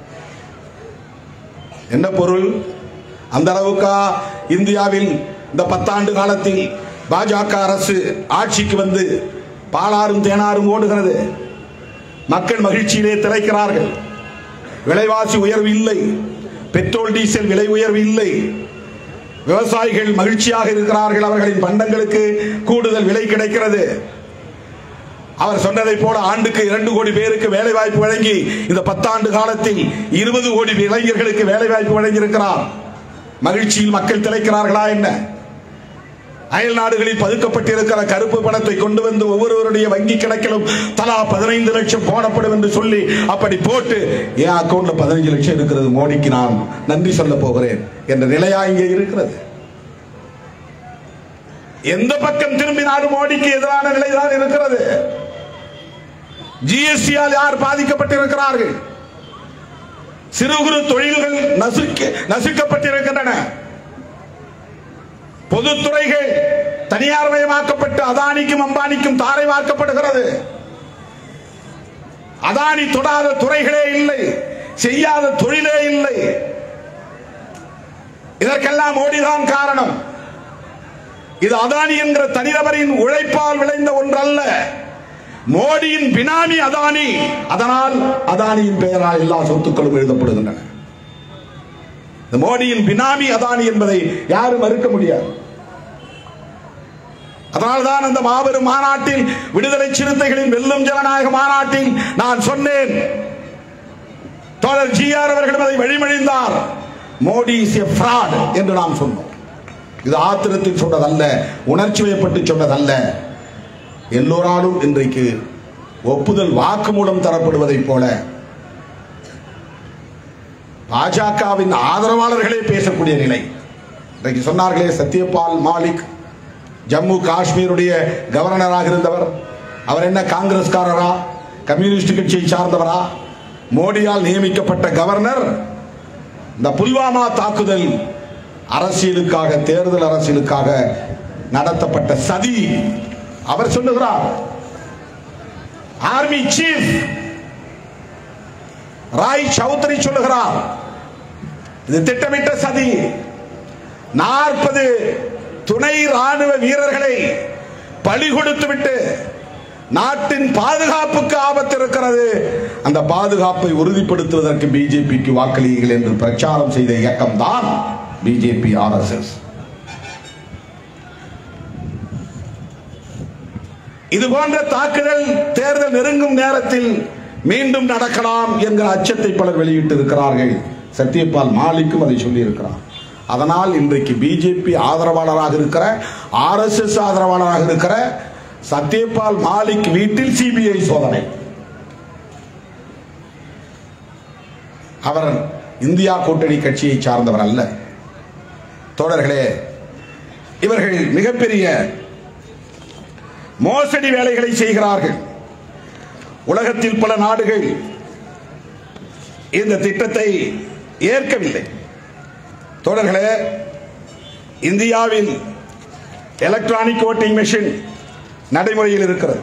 என்ன பொருள்? அந்த அளவுக்கா இந்தியாவில் இந்த பத்தாண்டு காலத்தில் பாஜக அரசு ஆட்சிக்கு வந்து பாலாறும் தேனாரும் ஓடுகிறது. மக்கள் மகிழ்ச்சியிலே திளைக்கிறார்கள். விலைவாசி உயர்வு இல்லை, பெட்ரோல் டீசல் விலை உயர்வு இல்லை, விவசாயிகள் மகிழ்ச்சியாக இருக்கிறார்கள். அவர்களின் பண்டங்களுக்கு கூடுதல் விலை கிடைக்கிறது. அவர் சொன்னதை போல ஆண்டுக்கு இரண்டு கோடி பேருக்கு வேலை வாய்ப்பு வழங்கி இந்த பத்தாண்டு காலத்தில் இருபது கோடி இளைஞர்களுக்கு வேலை வாய்ப்பு வழங்கி இருக்கிறார். மகிழ்ச்சியில் மக்கள் திளைக்கிறார்களா என்ன? அயல் நாடுகளில் பதுக்கப்பட்டிருக்கிற கருப்பு பணத்தை கொண்டு வந்து ஒவ்வொருவருடைய வங்கி கணக்கிலும் தலா பதினைந்து லட்சம் போடப்படும் என்று சொல்லி அப்படி போட்டு என் அக்கௌண்ட்ல பதினைஞ்சு லட்சம் இருக்கிறது, மோடிக்கு நான் நன்றி சொல்ல போகிறேன் என்ற நிலையா இங்கே இருக்கிறது. எந்த பக்கம் திரும்பினாலும் மோடிக்கு எதிரான நிலைதான் இருக்கிறது. ஜிஎஸ்டியால் யார் பாதிக்கப்பட்டிருக்கிறார்கள்? சிறு குறு தொழில்கள் நசுக்கப்பட்டிருக்கின்றன. பொதுத்துறைகள் தனியார் மயமாக்கப்பட்டு அதானிக்கும் அம்பானிக்கும் தாரை வார்க்கப்படுகிறது. அதானி தொடாத துறைகளே இல்லை, செய்யாத தொழிலே இல்லை. இதற்கெல்லாம் மோடிதான் காரணம். இது அதானி என்கிற தனிநபரின் உழைப்பால் விளைந்த ஒன்றல்ல. மோடியின் பினாமி அதானி. அதனால் அதானியின் பெயரால் எல்லா சொத்துக்களும் எழுதப்படுகின்றன. மோடியின் பினாமி அதானி என்பதை யாரும் மறுக்க முடியாது. அதனால்தான் அந்த மாபெரும் மாநாட்டில், விடுதலை சிறுத்தைகளின் வெல்லும் ஜனநாயக மாநாட்டில் நான் சொன்னேன், தோழர் ஜி ஆர் அவர்களும் அதை வழிமொழிந்தார், மோடி இஸ் எ ஃப்ராட் என்று நாம் சொன்னோம். இது ஆத்திரத்தில் சொன்னதல்ல, உணர்ச்சி வயப்பட்டு சொன்னதல்ல. எல்லோராலும் இன்றைக்கு ஒப்புதல் வாக்குமூலம் தரப்படுவதைப் போல பாஜகவின் ஆதரவாளர்களே பேசக்கூடிய நிலை. இன்றைக்கு சொன்னார்களே, சத்யபால் மாலிக் ஜம்மு காஷ்மீருடைய கவர்னராக இருந்தவர், அவர் என்ன காங்கிரஸ்காரரா, கம்யூனிஸ்ட் கட்சியை சார்ந்தவரா? மோடியால் நியமிக்கப்பட்ட கவர்னர். இந்த புல்வாமா தாக்குதல் அரசியலுக்காக, தேர்தல் அரசியலுக்காக நடத்தப்பட்ட சதி. அவர் சொல்லுகிறார், ஆர்மி சீஃப் ராய் சௌத்ரி சொல்லுகிறார், இது திட்டமிட்ட சதி. நாற்பது துணை ராணுவ வீரர்களை பலி கொடுத்து விட்டு நாட்டின் பாதுகாப்புக்கு ஆபத்து இருக்கிறது, அந்த பாதுகாப்பை உறுதிப்படுத்துவதற்கு பிஜேபிக்கு வாக்களியுங்கள் என்று பிரச்சாரம் செய்த இயக்கம் தான் பிஜேபி ஆர் எஸ் எஸ். இது போன்ற தாக்குதல் தேர்தல் நெருங்கும் நேரத்தில் மீண்டும் நடக்கலாம் என்கிற அச்சத்தை பலர் வெளியிட்டு இருக்கிறார்கள். சத்யபால் மாலிக்கும் அதை சொல்லி இருக்கிறார். அதனால் இன்றைக்கு பிஜேபி ஆதரவாளராக இருக்கிற, ஆர் எஸ் எஸ் ஆதரவாளராக இருக்கிற சத்யபால் மாலிக் வீட்டில் சிபிஐ சோதனை. அவர் இந்தியா கூட்டணி கட்சியை சார்ந்தவர் அல்ல. தோழர்களே, இவர்கள் மிகப்பெரிய மோசடி வேலைகளை செய்கிறார்கள். உலகத்தில் பல நாடுகள் இந்த திட்டத்தை ஏற்கவில்லை. தோழர்களே, இந்தியாவில் எலக்ட்ரானிக் ஓட்டிங் மெஷின் நடைமுறையில் இருக்கிறது.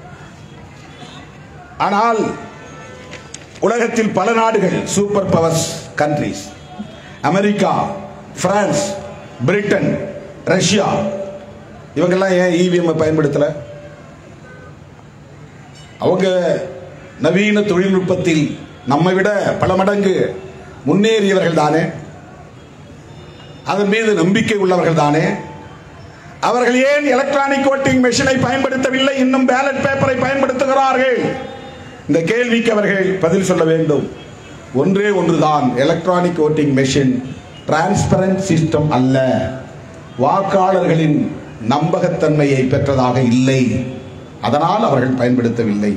ஆனால் உலகத்தில் பல நாடுகள், super powers countries, America, France, Britain, Russia, இவங்கெல்லாம் ஏன் இவிஎம் பயன்படுத்தல? அவங்க நவீன தொழில்நுட்பத்தில் நம்மை விட பல மடங்கு முன்னேறியவர்கள் தானே, அதன் மீது நம்பிக்கை உள்ளவர்கள் தானே. அவர்கள் ஏன் எலக்ட்ரானிக் ஓட்டிங் மெஷினை பயன்படுத்தவில்லை, இன்னும் பேலட் பேப்பரை பயன்படுத்துகிறார்கள்? இந்த கேள்விக்கு அவர்கள் பதில் சொல்ல வேண்டும். ஒன்றே ஒன்றுதான், electronic voting machine transparent system அல்ல, வாக்காளர்களின் நம்பகத்தன்மையை பெற்றதாக இல்லை, அதனால் அவர்கள் பயன்படுத்தவில்லை.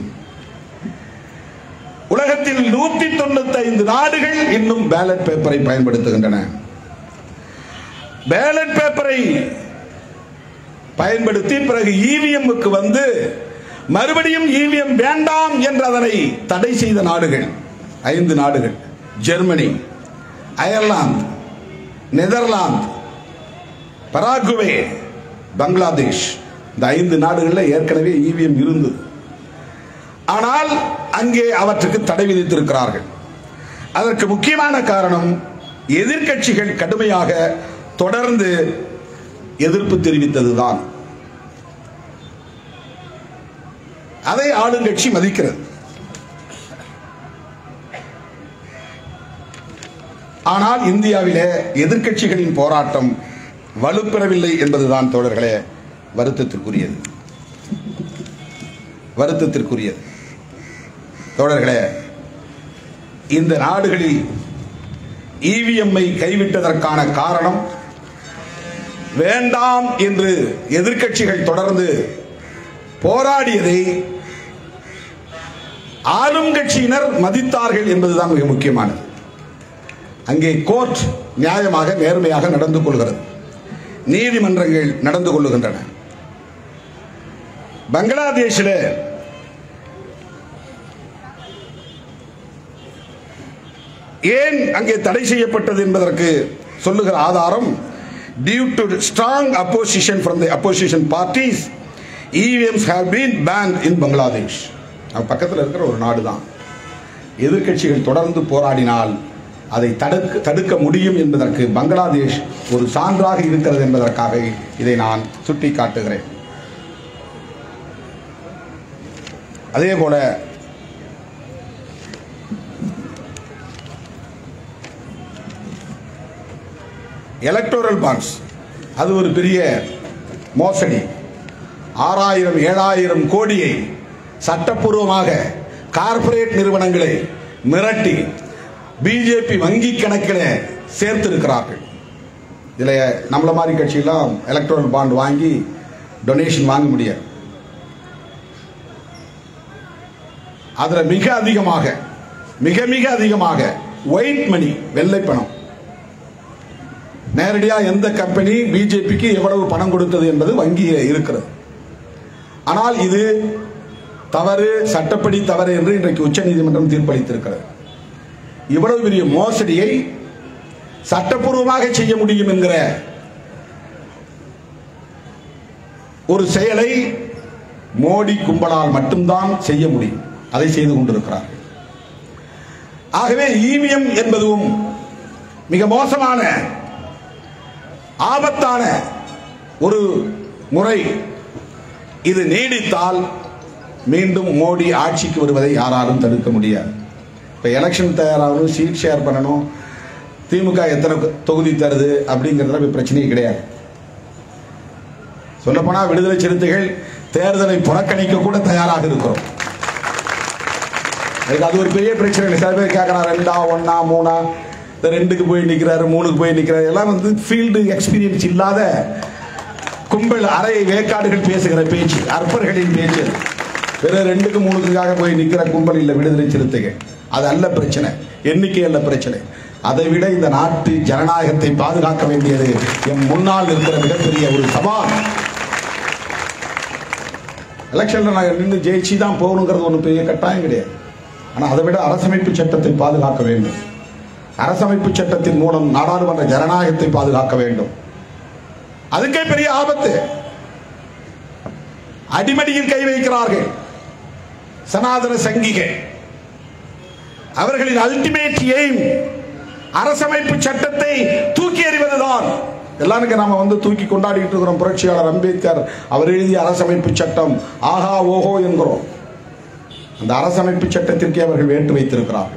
உலகத்தில் நூத்தி தொண்ணூத்தி ஐந்து நாடுகள் இன்னும் பேலட் பேப்பரை பயன்படுத்துகின்றன. பேலட் பேப்பரை பயன்படுத்தி பிறகு இவிஎம்முக்கு வந்து மறுபடியும் இவிஎம் வேண்டாம் என்று அதனை தடை செய்த நாடுகள் ஐந்து நாடுகள்: Germany, Ireland, Netherlands, Paraguay, Bangladesh. இந்த ஐந்து நாடுகளில் ஏற்கனவே இவிஎம் இருந்தது. ஆனால் அங்கே அவற்றுக்கு தடை விதித்திருக்கிறார்கள். அதற்கு முக்கியமான காரணம் எதிர்க்கட்சிகள் கடுமையாக தொடர்ந்து எதிர்ப்பு தெரிவித்ததுதான். அதை ஆளுங்கட்சி மதிக்கிறது. ஆனால் இந்தியாவிலே எதிர்க்கட்சிகளின் போராட்டம் வலுப்பெறவில்லை என்பதுதான் தோழர்களே வருத்தத்திற்குரியது. வருத்தத்திற்குரியது தோழர்களே, இந்த நாடுகளில் இவிஎம்ஐ கைவிட்டதற்கான காரணம் வேண்டாம் என்று எதிர்க்கட்சிகள் தொடர்ந்து போராடியதை ஆளும் கட்சியினர் மதித்தார்கள் என்பதுதான் மிக முக்கியமானது. அங்கே கோர்ட் நியாயமாக நேர்மையாக நடந்து கொள்கிறது, நீதிமன்றங்கள் நடந்து கொள்ளுகின்றன. பங்களாதேஷில் ஏன் அங்கே தடை செய்யப்பட்டது என்பதற்கு சொல்லுகிற ஆதாரம், due to strong opposition from the opposition parties, E V Ms have been banned in Bangladesh. பக்கத்தில் இருக்கிற ஒரு நாடு தான். எதிர்க்கட்சிகள் தொடர்ந்து போராடினால் அதை தடுக்க தடுக்க முடியும் என்பதற்கு பங்களாதேஷ் ஒரு சான்றாக இருக்கிறது என்பதற்காக இதை நான் சுட்டி காட்டுகிறேன். அதே போல எலக்டோரல் பாண்ட்ஸ், அது ஒரு பெரிய மோசடி. ஆறாயிரம் ஏழாயிரம் கோடியை சட்டப்பூர்வமாக கார்ப்பரேட் நிறுவனங்களை மிரட்டி பிஜேபி வங்கி கணக்கில் சேர்த்திருக்கிறார்கள். இதில் நம்மள மாதிரி கட்சியெல்லாம் எலக்டோரல் பாண்ட் வாங்கி டொனேஷன் வாங்க முடியாது. அதில் மிக அதிகமாக மிக மிக அதிகமாக ஒயிட் மணி, வெள்ளை பணம், நேரடியாக எந்த கம்பெனி பிஜேபிக்கு எவ்வளவு பணம் கொடுத்தது என்பது வங்கியில் இருக்கிறது. ஆனால் இது தவறு, சட்டப்படி தவறு என்று இன்றைக்கு உச்ச நீதிமன்றம் தீர்ப்பளித்திருக்கிறது. இவ்வளவு பெரிய மோசடியை சட்டப்பூர்வமாக செய்ய முடியும் என்கிற ஒரு செயலை மோடி கும்பலால் மட்டும்தான் செய்ய முடியும். அதை செய்து கொண்டிருக்கிறார்கள். ஆகவே இவிஎம் என்பதும் மிக மோசமான ஆபத்தான ஒரு முறை. இது நீடித்தால் மீண்டும் மோடி ஆட்சிக்கு வருவதை யாராலும் தடுக்க முடியாது. இப்போ எலெக்ஷன் தயாராகணும், சீட் ஷேர் பண்ணணும், திமுக எத்தனை தொகுதி தருது அப்படிங்கிறதுல பிரச்சனையே கிடையாது. சொல்லப்போனால் விடுதலை சிறுத்தைகள் தேர்தலை புறக்கணிக்க கூட தயாராக இருக்கிறோம். அது ஒரு பெரிய பிரச்சனை இல்லை. சில பேர் கேட்கறாங்க, ரெண்டா ஒன்னா மூணா, இந்த ரெண்டுக்கு போய் நிற்கிறாரு, மூணுக்கு போய் நிற்கிறாரு. எல்லாம் வந்து ஃபீல்டு எக்ஸ்பீரியன்ஸ் இல்லாத கும்பல், அரை வேக்காடுகள் பேசுகிற பேச்சு, அற்பர்களின் பேச்சு. வெறும் ரெண்டுக்கு மூணுக்காக போய் நிற்கிற கும்பல் இல்லை விடுதலை சிறுத்தைகள். அது அல்ல பிரச்சனை, எண்ணிக்கை அல்ல பிரச்சனை. அதை விட இந்த நாட்டு ஜனநாயகத்தை பாதுகாக்க வேண்டியது என் முன்னால் இருக்கிற மிகப்பெரிய ஒரு சவால். எலெக்ஷன்ல நாங்கள் நின்று ஜெயிச்சு தான் போகணுங்கிறது ஒன்றும் பெரிய கட்டாயம் கிடையாது. ஆனால் அதை விட அரசமைப்பு சட்டத்தை பாதுகாக்க வேண்டும். அரசமைப்பு சட்டத்தின் மூலம் நாடாளுமன்ற ஜனநாயகத்தை பாதுகாக்க வேண்டும். அதுக்கே பெரிய ஆபத்து. அடிமடியில் கை வைக்கிறார்கள் சனாதன சங்கிகள். அவர்களின் அல்டிமேட் எய்ம் அரசமைப்பு சட்டத்தை தூக்கி எறிவதுதான். எல்லாருக்கும் நாம வந்து தூக்கி கொண்டாடிட்டு இருக்கிறோம். புரட்சியாளர் அம்பேத்கர் அவர் எழுதிய அரசமைப்பு சட்டம் ஆஹா ஓஹோ என்கிறோம். அந்த அரசமைப்பு சட்டத்திற்கே அவர்கள் வேட்டு வைத்திருக்கிறார்கள்.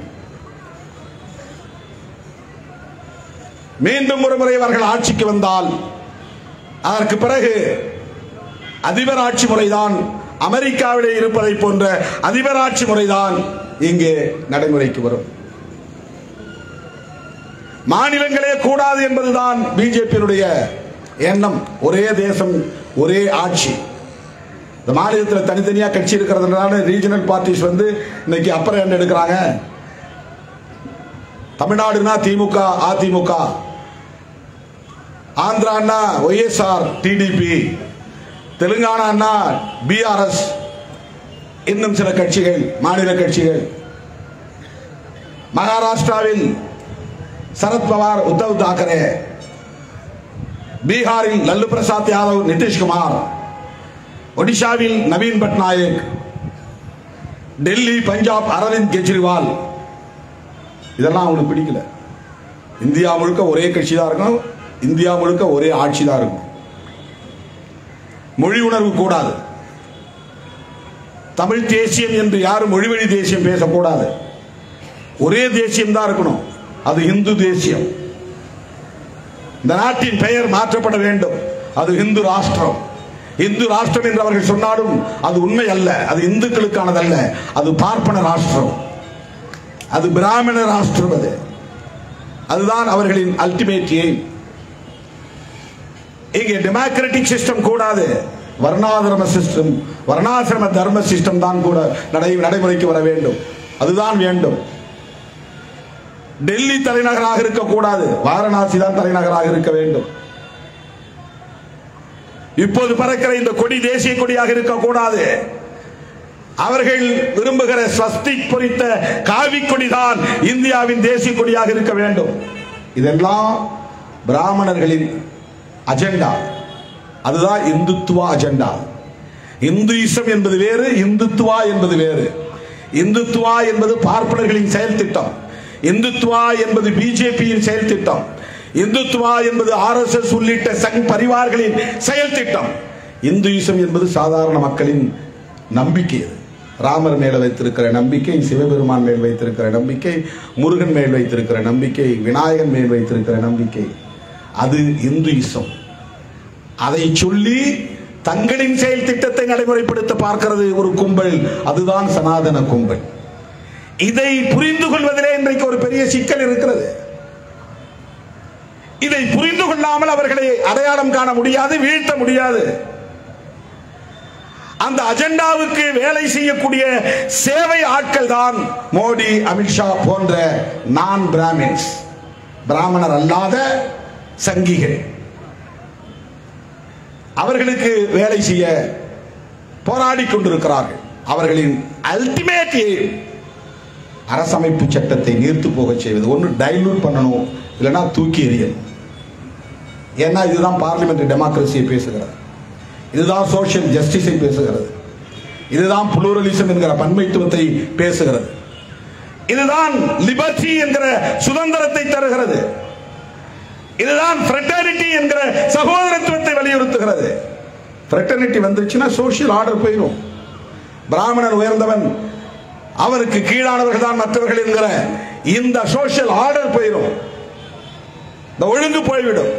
மீண்டும் ஒரு முறை அவர்கள் ஆட்சிக்கு வந்தால் அதற்கு பிறகு அதிபர் ஆட்சி முறைதான் அமெரிக்காவிலே இருப்பதை போன்ற அதிபர் ஆட்சி முறைதான் இங்கே நடைமுறைக்கு வரும். மாநிலங்களே கூடாது என்பதுதான் பிஜேபியினுடைய எண்ணம். ஒரே தேசம் ஒரே ஆட்சி. இந்த மாநிலத்தில் தனித்தனியா கட்சி இருக்கிறதுனால ரீஜனல் பார்ட்டிஸ் வந்து இன்னைக்கு அப்புறம் என்ன எடுக்கிறாங்க? தமிழ்நாடுனா திமுக அதிமுக, ஆந்திரான்னா ஒய்எஸ்ஆர் டிடிபி, தெலுங்கானா பிஆர்எஸ், இன்னும் சில கட்சிகள் மாநில கட்சிகள். மகாராஷ்டிராவில் சரத்பவார் உத்தவ் தாக்கரே, பீகாரில் லல்லு பிரசாத் யாதவ் நிதிஷ்குமார், ஒடிஷாவில் நவீன் பட்நாயக், டெல்லி பஞ்சாப் அரவிந்த் கெஜ்ரிவால். இதெல்லாம் அவங்களுக்கு பிடிக்கல. இந்தியா முழுக்க ஒரே கட்சி தான் இருக்கும், இந்தியா முழுக்க ஒரே ஆட்சி தான் இருக்கும். மொழி உணர்வு கூடாது. தமிழ் தேசியம் என்று யாரும் மொழிவழி தேசியம் பேசக்கூடாது. ஒரே தேசியம் தான் இருக்கணும், அது இந்து தேசியம். இந்த நாட்டின் பெயர் மாற்றப்பட வேண்டும், அது இந்து ராஷ்டிரம். இந்து ராஷ்டிரம் என்று அவர்கள் சொன்னாலும் அது உண்மை அல்ல, அது இந்துக்களுக்கானதல்ல, அது பார்ப்பன ராஷ்டிரம், அது பிராமண ராஷ்டிரம். அது அதுதான் அவர்களின் அல்டிமேட் எய்ம். இங்கே டெமோக்ராட்டிக் சிஸ்டம் கூடாது, வர்ணாசிரம சிஸ்டம், வர்ணாசிரம தர்ம சிஸ்டம் தான் கூட நடைமுறைக்கு வர வேண்டும். அதுதான் வேண்டும். டெல்லி தலைநகராக இருக்கக்கூடாது, வாரணாசி தான் தலைநகராக இருக்க வேண்டும். இப்போது பறக்கிற இந்த கொடி தேசிய கொடியாக இருக்கக்கூடாது. அவர்கள் விரும்புகிற ஸ்வஸ்திக் பொறித்த காவி கொடிதான் இந்தியாவின் தேசிய கொடியாக இருக்க வேண்டும். இதெல்லாம் பிராமணர்களின் அஜெண்டா. அதுதான் இந்துத்துவா அஜெண்டா. இந்துயிசம் என்பது வேறு, இந்துத்துவா என்பது வேறு. இந்துத்துவா என்பது பார்ப்பனர்களின் செயல் திட்டம், இந்துத்துவா என்பது பிஜேபியின் செயல் திட்டம், இந்துத்துவா என்பது ஆர்எஸ்எஸ் உள்ளிட்ட சங் பரிவார்களின் செயல் திட்டம். இந்துயிசம் என்பது சாதாரண மக்களின் நம்பிக்கை. ராமர் மேல வைத்திருக்கிற நம்பிக்கை, சிவபெருமான் மேல் வைத்திருக்கிற நம்பிக்கை, முருகன் மேல் வைத்திருக்கிற நம்பிக்கை, விநாயகன் மேல் வைத்திருக்கிற நம்பிக்கை, அது இந்துயிசம். அதை சொல்லி தங்களின் செயல் திட்டத்தை நடைமுறைப்படுத்த பார்க்கிறது ஒரு கும்பல், அதுதான் சனாதன கும்பல். இதை புரிந்து கொள்வதிலே இன்றைக்கு ஒரு பெரிய சிக்கல் இருக்கிறது. இதை புரிந்து கொள்ளாமல் அவர்களை அடையாளம் காண முடியாது, வீழ்த்த முடியாது. அந்த அஜெண்டாவுக்கு வேலை செய்யக்கூடிய சேவை ஆட்கள் தான் மோடி, அமித்ஷா போன்ற நான் பிராமின்ஸ், பிராமணர் அல்லாத சங்கிகள். அவர்களுக்கு வேலை செய்ய போராடி கொண்டிருக்கிறார்கள். அவர்களின் அல்டிமேட் எய்ம் அரசமைப்பு சட்டத்தை நீர்த்து போக செய்வது. ஒன்று டைலூட் பண்ணணும், இல்லைன்னா தூக்கி எறியணும். ஏன்னா இதுதான் பார்லிமெண்டரி டெமோக்ரஸியை பேசுகிறது, இதுதான் சோசியல் ஜஸ்டிஸை பேசுகிறது, இதுதான் புளூரலிசம் என்கிற பன்மைத்துவத்தை பேசுகிறது, இதுதான் லிபர்ட்டி என்கிற சுதந்திரத்தை தருகிறது, இதுதான் ஃப்ரெட்டர்னிட்டி என்கிற சகோதரத்துவத்தை வலியுறுத்துகிறது. ஃப்ரெட்டர்னிட்டி வந்துச்சுன்னா சோசியல் ஆர்டர் போயிடும். பிராமணன் உயர்ந்தவன், அவருக்கு கீழானவர்கள் தான் மற்றவர்கள் என்கிற இந்த சோசியல் ஆர்டர் போயிடும், இந்த ஒழுங்கு போய்விடும்.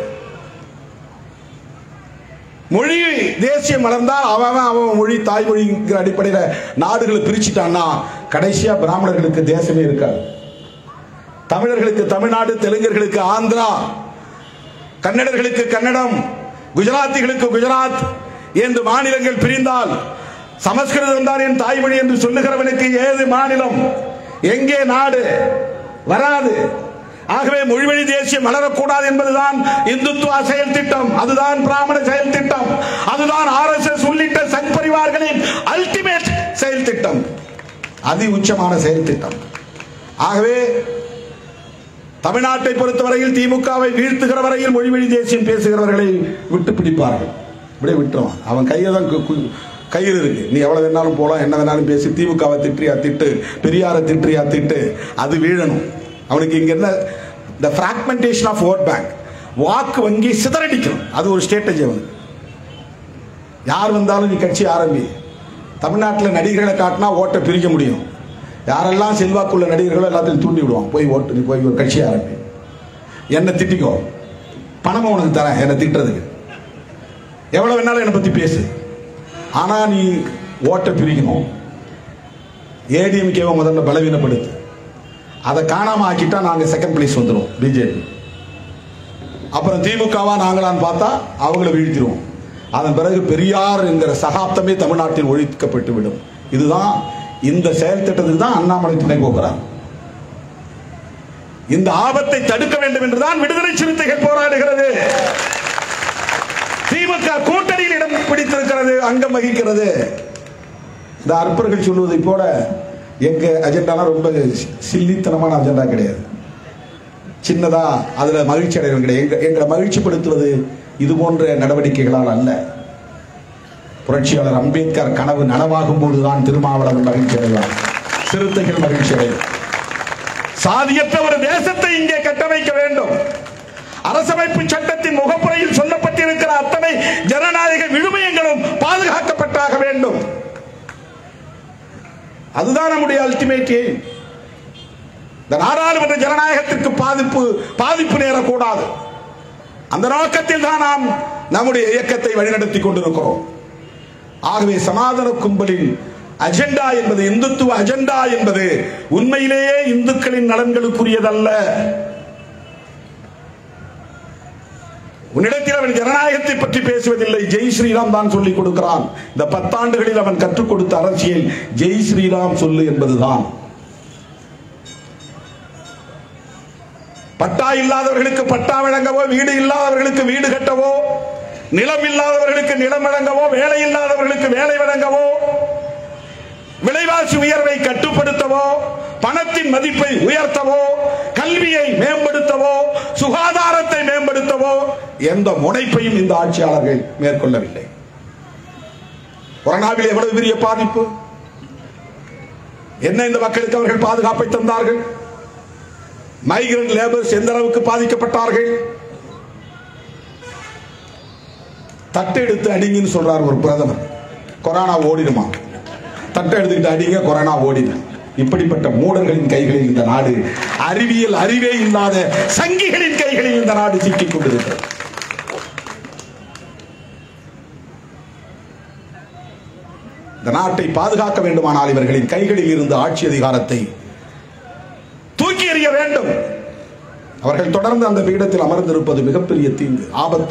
மொழி தேசியம் வளர்ந்தா அவன் அவன் மொழி தாய்மொழிங்கிற அடிப்படையில் நாடுகளை பிரிச்சுட்டான்னா கடைசியா பிராமணர்களுக்கு தேசமே இருக்காது. தமிழர்களுக்கு தமிழ்நாடு, தெலுங்கர்களுக்கு ஆந்திரா, கன்னடர்களுக்கு கன்னடம், குஜராத்திகளுக்கு குஜராத் என்று மாநிலங்கள் பிரிந்தால் சமஸ்கிருதம் தான் என் தாய்மொழி என்று சொல்லுகிறவனுக்கு ஏது மாநிலம், எங்கே நாடு? வராது. ஆகவே மொழிவழி தேசியம் வளரக்கூடாது என்பதுதான் இந்துத்துவ செயல் திட்டம், அதுதான் பிராமண செயல் திட்டம், அதுதான் ஆர்எஸ்எஸ் உள்ளிட்ட சங் பரிவார்களின் அல்டிமேட் செயல் திட்டம், அதி உச்சமான செயல் திட்டம். ஆகவே தமிழ்நாட்டை பொறுத்தவரையில் திமுகவை வீழ்த்துகிற வரையில் மொழிவழி தேசியம் பேசுகிறவர்களை விட்டு பிடிப்பார்கள். இப்படியே விட்டுருவான். அவன் கையை தான் கையில் இருக்கு. நீ எவ்வளவு வேணாலும் போலாம், என்ன வேணாலும் பேசி, திமுகவை திட்டியா திட்டு, பெரியாரை திட்டியா திட்டு, அது வீழணும். அவனுக்கு இங்க என்ன the fragmentation of vote bank, வாக்கு வங்கி சிதறடிக்கணும், அது ஒரு ஸ்ட்ராட்டஜி. அவனுக்கு யார் வந்தாலும் நீ கட்சி ஆரம்பி, தமிழ்நாட்டில் நடிகர்களை காட்டினா ஓட்டை பிரிக்க முடியும். யாரெல்லாம் செல்வாக்குள்ள நடிகர்களோ எல்லாத்தையும் தூண்டி விடுவான். போய் ஓட்டு, நீ போய் ஒரு கட்சி ஆரம்பி, என்ன திட்டிக்கோ, பணமும் உனக்கு தரேன் என்னை திட்டுறதுக்கு, எவ்வளவு வேணாலும் என்னை பத்தி பேசு, ஆனா நீ ஓட்டை பிரிக்கணும். ஏடிஎம்கேவை முதல்ல பலவீனப்படுத்து, அதை காணாம ஆக்கிட்டா நாங்க செகண்ட் பிளேஸ் வந்துடும் பிஜேபி. அப்புறம் திமுகவா நாங்களான்னு பார்த்தா அவங்களை வீழ்த்திடுவோம். அதன் பிறகு பெரியார் என்கிற சகாப்தமே தமிழ்நாட்டில் ஒழிக்கப்பட்டு விடும். இதுதான் இந்த செயல் திட்டத்துக்கு தான் அண்ணாமலை துணை போகிறார். இந்த ஆபத்தை தடுக்க வேண்டும் என்றுதான் விடுதலை சிறுத்தைகள் போராடுகிறது. திமுக கூட்டணியில் இடம் பிடித்திருக்கிறது, அங்கம் வகிக்கிறது. இந்த அற்பர்கள் சொல்வதை போல எங்க அஜெண்டா ரொம்ப சில்லித்தனமான அஜெண்டா கிடையாது, சின்னதா அதுல மகிழ்ச்சி அடைவது கிடையாது. எங்களை மகிழ்ச்சிப்படுத்துவது இது போன்ற நடவடிக்கைகளால் அல்ல. புரட்சியாளர் அம்பேத்கர் கனவு நனவாகும் போதுதான் திருமாவளவன் மகிழ்ச்சி அடைவார், சிறுத்தைகள் மகிழ்ச்சி அடைவார். சாதியற்ற ஒரு தேசத்தை இங்கே கட்டமைக்க வேண்டும். அரசமைப்பு சட்டத்தின் முகப்புரையில் சொல்லப்பட்டிருக்கிற அத்தனை ஜனநாயக விழுமியங்களும் பாதுகாக்கப்பட்டாக வேண்டும். அதுதான் நம்முடைய அல்டிமேட் எய்ம். இந்த நாடாளுமன்ற ஜனநாயகத்திற்கு பாதிப்பு பாதிப்பு நேரக்கூடாது. அந்த நோக்கத்தில் தான் நாம் நம்முடைய இயக்கத்தை வழிநடத்தி கொண்டிருக்கிறோம். ஆகவே சனாதன கும்பலின் அஜெண்டா என்பது, இந்துத்துவ அஜெண்டா என்பது உண்மையிலேயே இந்துக்களின் நலன்களுக்குரியதல்ல. உன்னிடத்தில் அவன் ஜனநாயகத்தை பற்றி பேசுவதில்லை, ஜெய் ஸ்ரீராம் தான் சொல்லிக் கொடுக்கிறான். இந்த பத்தாண்டுகளில் அவன் கற்றுக் கொடுத்த அரசியல் ஜெய் ஸ்ரீராம் சொல்லு என்பதுதான். பட்டா இல்லாதவர்களுக்கு பட்டா வழங்கவோ, வீடு இல்லாதவர்களுக்கு வீடு கட்டவோ, நிலம் இல்லாதவர்களுக்கு நிலம் வழங்கவோ, வேலை இல்லாதவர்களுக்கு வேலை வழங்கவோ, விலைவாசி உயர்வை கட்டுப்படுத்தவோ, பணத்தின் மதிப்பை உயர்த்தவோ, கல்வியை மேம்படுத்தவோ, சுகாதாரத்தை மேம்படுத்தவோ எந்த முனைப்பையும் இந்த ஆட்சியாளர்கள் மேற்கொள்ளவில்லை. கொரோனாவில் எவ்வளவு பெரிய பாதிப்பு, என்ன இந்த மக்களுக்கு அவர்கள் பாதுகாப்பை தந்தார்கள்? மைக்ரண்ட் லேபர்ஸ் எந்த அளவுக்கு பாதிக்கப்பட்டார்கள்? தட்டை எடுத்து அடிங்கன்னு சொல்றார் ஒரு பிரதமர், கொரோனா ஓடிடுமா? தட்டை எடுத்துக்கிட்டு அடிங்க, கொரோனா ஓடிடும். இப்படிப்பட்ட மூடர்களின் கைகளில் இந்த நாடு, அறிவியல் அறிவே இல்லாத சங்கிகளின் கைகளில் இந்த நாடு சிக்கிக் கொண்டிருக்கிறது. இந்த நாட்டை பாதுகாக்க வேண்டுமானால் இவர்களின் கைகளில் இருந்து ஆட்சி அதிகாரத்தை தூக்கி எறிய வேண்டும். அவர்கள் தொடர்ந்து அந்த பீடத்தில் அமர்ந்திருப்பது மிகப்பெரிய தீங்கு, ஆபத்து.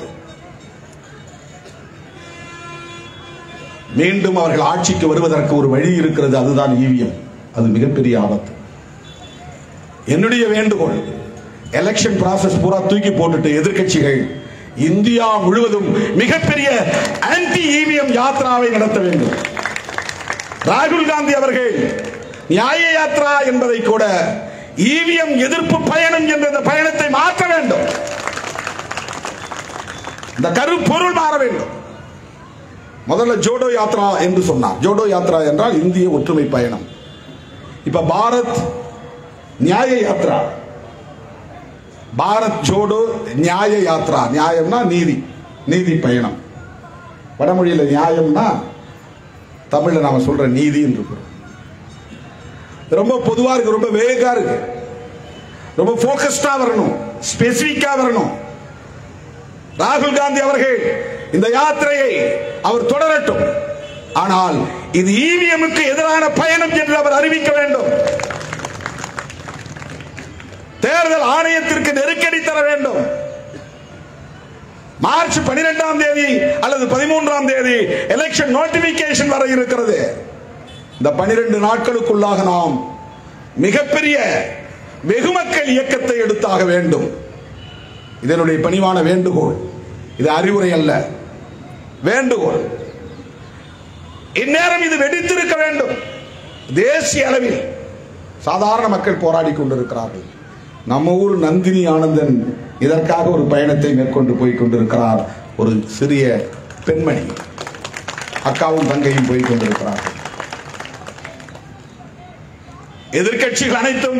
மீண்டும் அவர்கள் ஆட்சிக்கு வருவதற்கு ஒரு வழி இருக்கிறது, அதுதான் ஈவிஎம். அது மிகப்பெரிய ஆபத்து. என்னுடைய வேண்டுகோள், எலெக்ஷன் ப்ராசஸ் பூரா தூக்கி போட்டுட்டு எதிர்க்கட்சிகள் இந்தியா முழுவதும் மிகப்பெரிய ஆன்டி ஈவிஎம் யாத்ராவை நடத்த வேண்டும். ராகுல் காந்தி அவர்கள் நியாய யாத்ரா என்பதை கூட ஈவிஎம் எதிர்ப்பு பயணம் என்ற பயணத்தை மாற்ற வேண்டும். இந்த கருப்பொருள் மாற வேண்டும். முதல்ல ஜோடோ யாத்ரா என்று சொன்னார். ஜோடோ யாத்ரா என்றால் இந்திய ஒற்றுமை பயணம். இப்ப பாரத் நியாய யாத்ரா, பாரத் ஜோடோ நியாய யாத்ரா. நியாயம்னா நீதி, நீதி பயணம். வடமொழியில நியாயம்னா தமிழ்ல நாம சொல்ற நீதி என்று. ரொம்ப பொதுவா இருக்கு, ரொம்ப வேகா இருக்கு, ரொம்ப போக்கஸ்டா வரணும், ஸ்பெசிபிக்கா வரணும். ராகுல் காந்தி அவர்கள் இந்த யாத்திரையை அவர் தொடரட்டும், ஆனால் இது ஈவிஎம்க்கு எதிரான பயணம் என்று அவர் அறிவிக்க வேண்டும். தேர்தல் ஆணையத்திற்கு நெருக்கடி தர வேண்டும். மார்ச் பனிரெண்டாம் தேதி அல்லது பதிமூன்றாம் தேதி எலெக்ஷன் நோட்டிபிகேஷன் வர இருக்கிறது. இந்த பனிரெண்டு நாட்களுக்குள்ளாக நாம் மிகப்பெரிய வெகுமக்கள் இயக்கத்தை எடுத்தாக வேண்டும். இதனுடைய பணிவான வேண்டுகோள், இது அறிவுரை அல்ல, வேண்டுகோள். இந்நேரம் இது வெடித்திருக்க வேண்டும். தேசிய அளவில் சாதாரண மக்கள் போராடி கொண்டிருக்கிறார்கள். நம்ம ஊர் நந்தினி ஆனந்தன் இதற்காக ஒரு பயணத்தை மேற்கொண்டு போய் கொண்டிருக்கிறார். ஒரு சிறிய பெண்மணி, அக்காவும் தங்கையும் போய் கொண்டிருக்கிறார்கள். எதிர்க்கட்சிகள் அனைத்தும்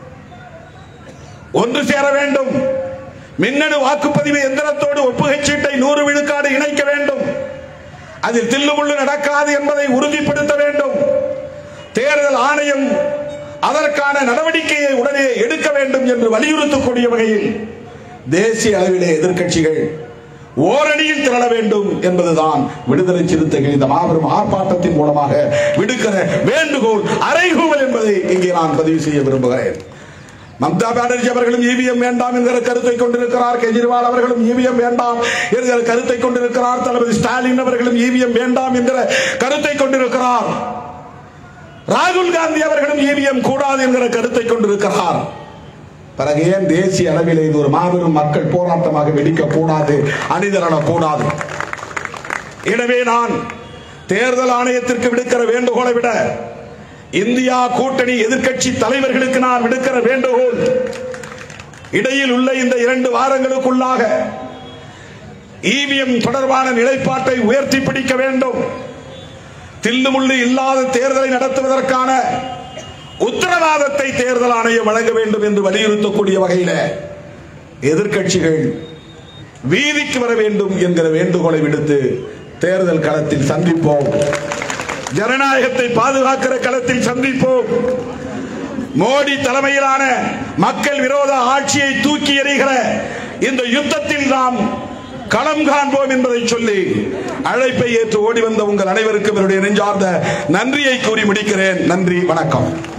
ஒன்று சேர வேண்டும். மின்னணு வாக்குப்பதிவு எந்திரத்தோடு ஒப்புகை சீட்டை நூறு விழுக்காடு இணைக்க வேண்டும். அதில் தில்லுமுள்ளு நடக்காது என்பதை உறுதிப்படுத்த வேண்டும். தேர்தல் ஆணையம் அதற்கான நடவடிக்கையை உடனே எடுக்க வேண்டும் என்று வலியுறுத்தக்கூடிய வகையில் தேசிய அளவிலே எதிர்க்கட்சிகள் ஓரணியில் திரள வேண்டும் என்பதுதான் விடுதலை சிறுத்தைகள் இந்த மாபெரும் ஆர்ப்பாட்டத்தின் மூலமாக விடுக்கிற வேண்டுகோள், அறைகூவல் என்பதை இங்கே நான் பதிவு செய்ய விரும்புகிறேன். மம்தா பானர்ஜி அவர்களும் ஈவிஎம் வேண்டாம் என்கிற கருத்தை கொண்டிருக்கிறார். கெஜ்ரிவால் அவர்களும் ஈவிஎம் வேண்டாம் என்கிற கருத்தை கொண்டிருக்கிறார். தளபதி ஸ்டாலின் அவர்களும் ஈவிஎம் வேண்டாம் என்கிற கருத்தை கொண்டிருக்கிறார். ராகுல் காந்தி அவர்களும் ஈவிஎம் கூடாது என்கிற கருத்தை கொண்டிருக்கிறார். பிறகு ஏன் தேசிய அளவில் இது ஒரு மாபெரும் மக்கள் போராட்டமாக வெடிக்க கூடாது, அணிதிரளக்கூடாது? எனவே நான் தேர்தல் ஆணையத்திற்கு விடுக்கிற வேண்டுகோளை விட இந்தியா கூட்டணி எதிர்க்கட்சி தலைவர்களுக்கு நான் விடுக்கிற வேண்டுகோள், இடையில் உள்ள இந்த இரண்டு வாரங்களுக்குள்ளாக ஈவிஎம் தொடர்பான நிலைப்பாட்டை உயர்த்தி பிடிக்க வேண்டும். தில்லுமுள்ளு இல்லாத தேர்தலை நடத்துவதற்கான உத்தரவாதத்தை தேர்தல் ஆணையம் வழங்க வேண்டும் என்று வலியுறுத்தக்கூடிய வகையில் எதிர்க்கட்சிகள் வீதிக்கு வர வேண்டும் என்கிற வேண்டுகோளை விடுத்து தேர்தல் களத்தில் சந்திப்போம். ஜனநாயகத்தை பாதுகாக்கிற களத்தில் சந்திப்போம். மோடி தலைமையிலான மக்கள் விரோத ஆட்சியை தூக்கி எறிகிற இந்த யுத்தத்தில் நாம் களம் காண்போம் என்பதை சொல்லி அழைப்பை ஏற்று ஓடி வந்த உங்கள் அனைவருக்கும் என்னுடைய நெஞ்சார்ந்த நன்றியை கூறி முடிக்கிறேன். நன்றி, வணக்கம்.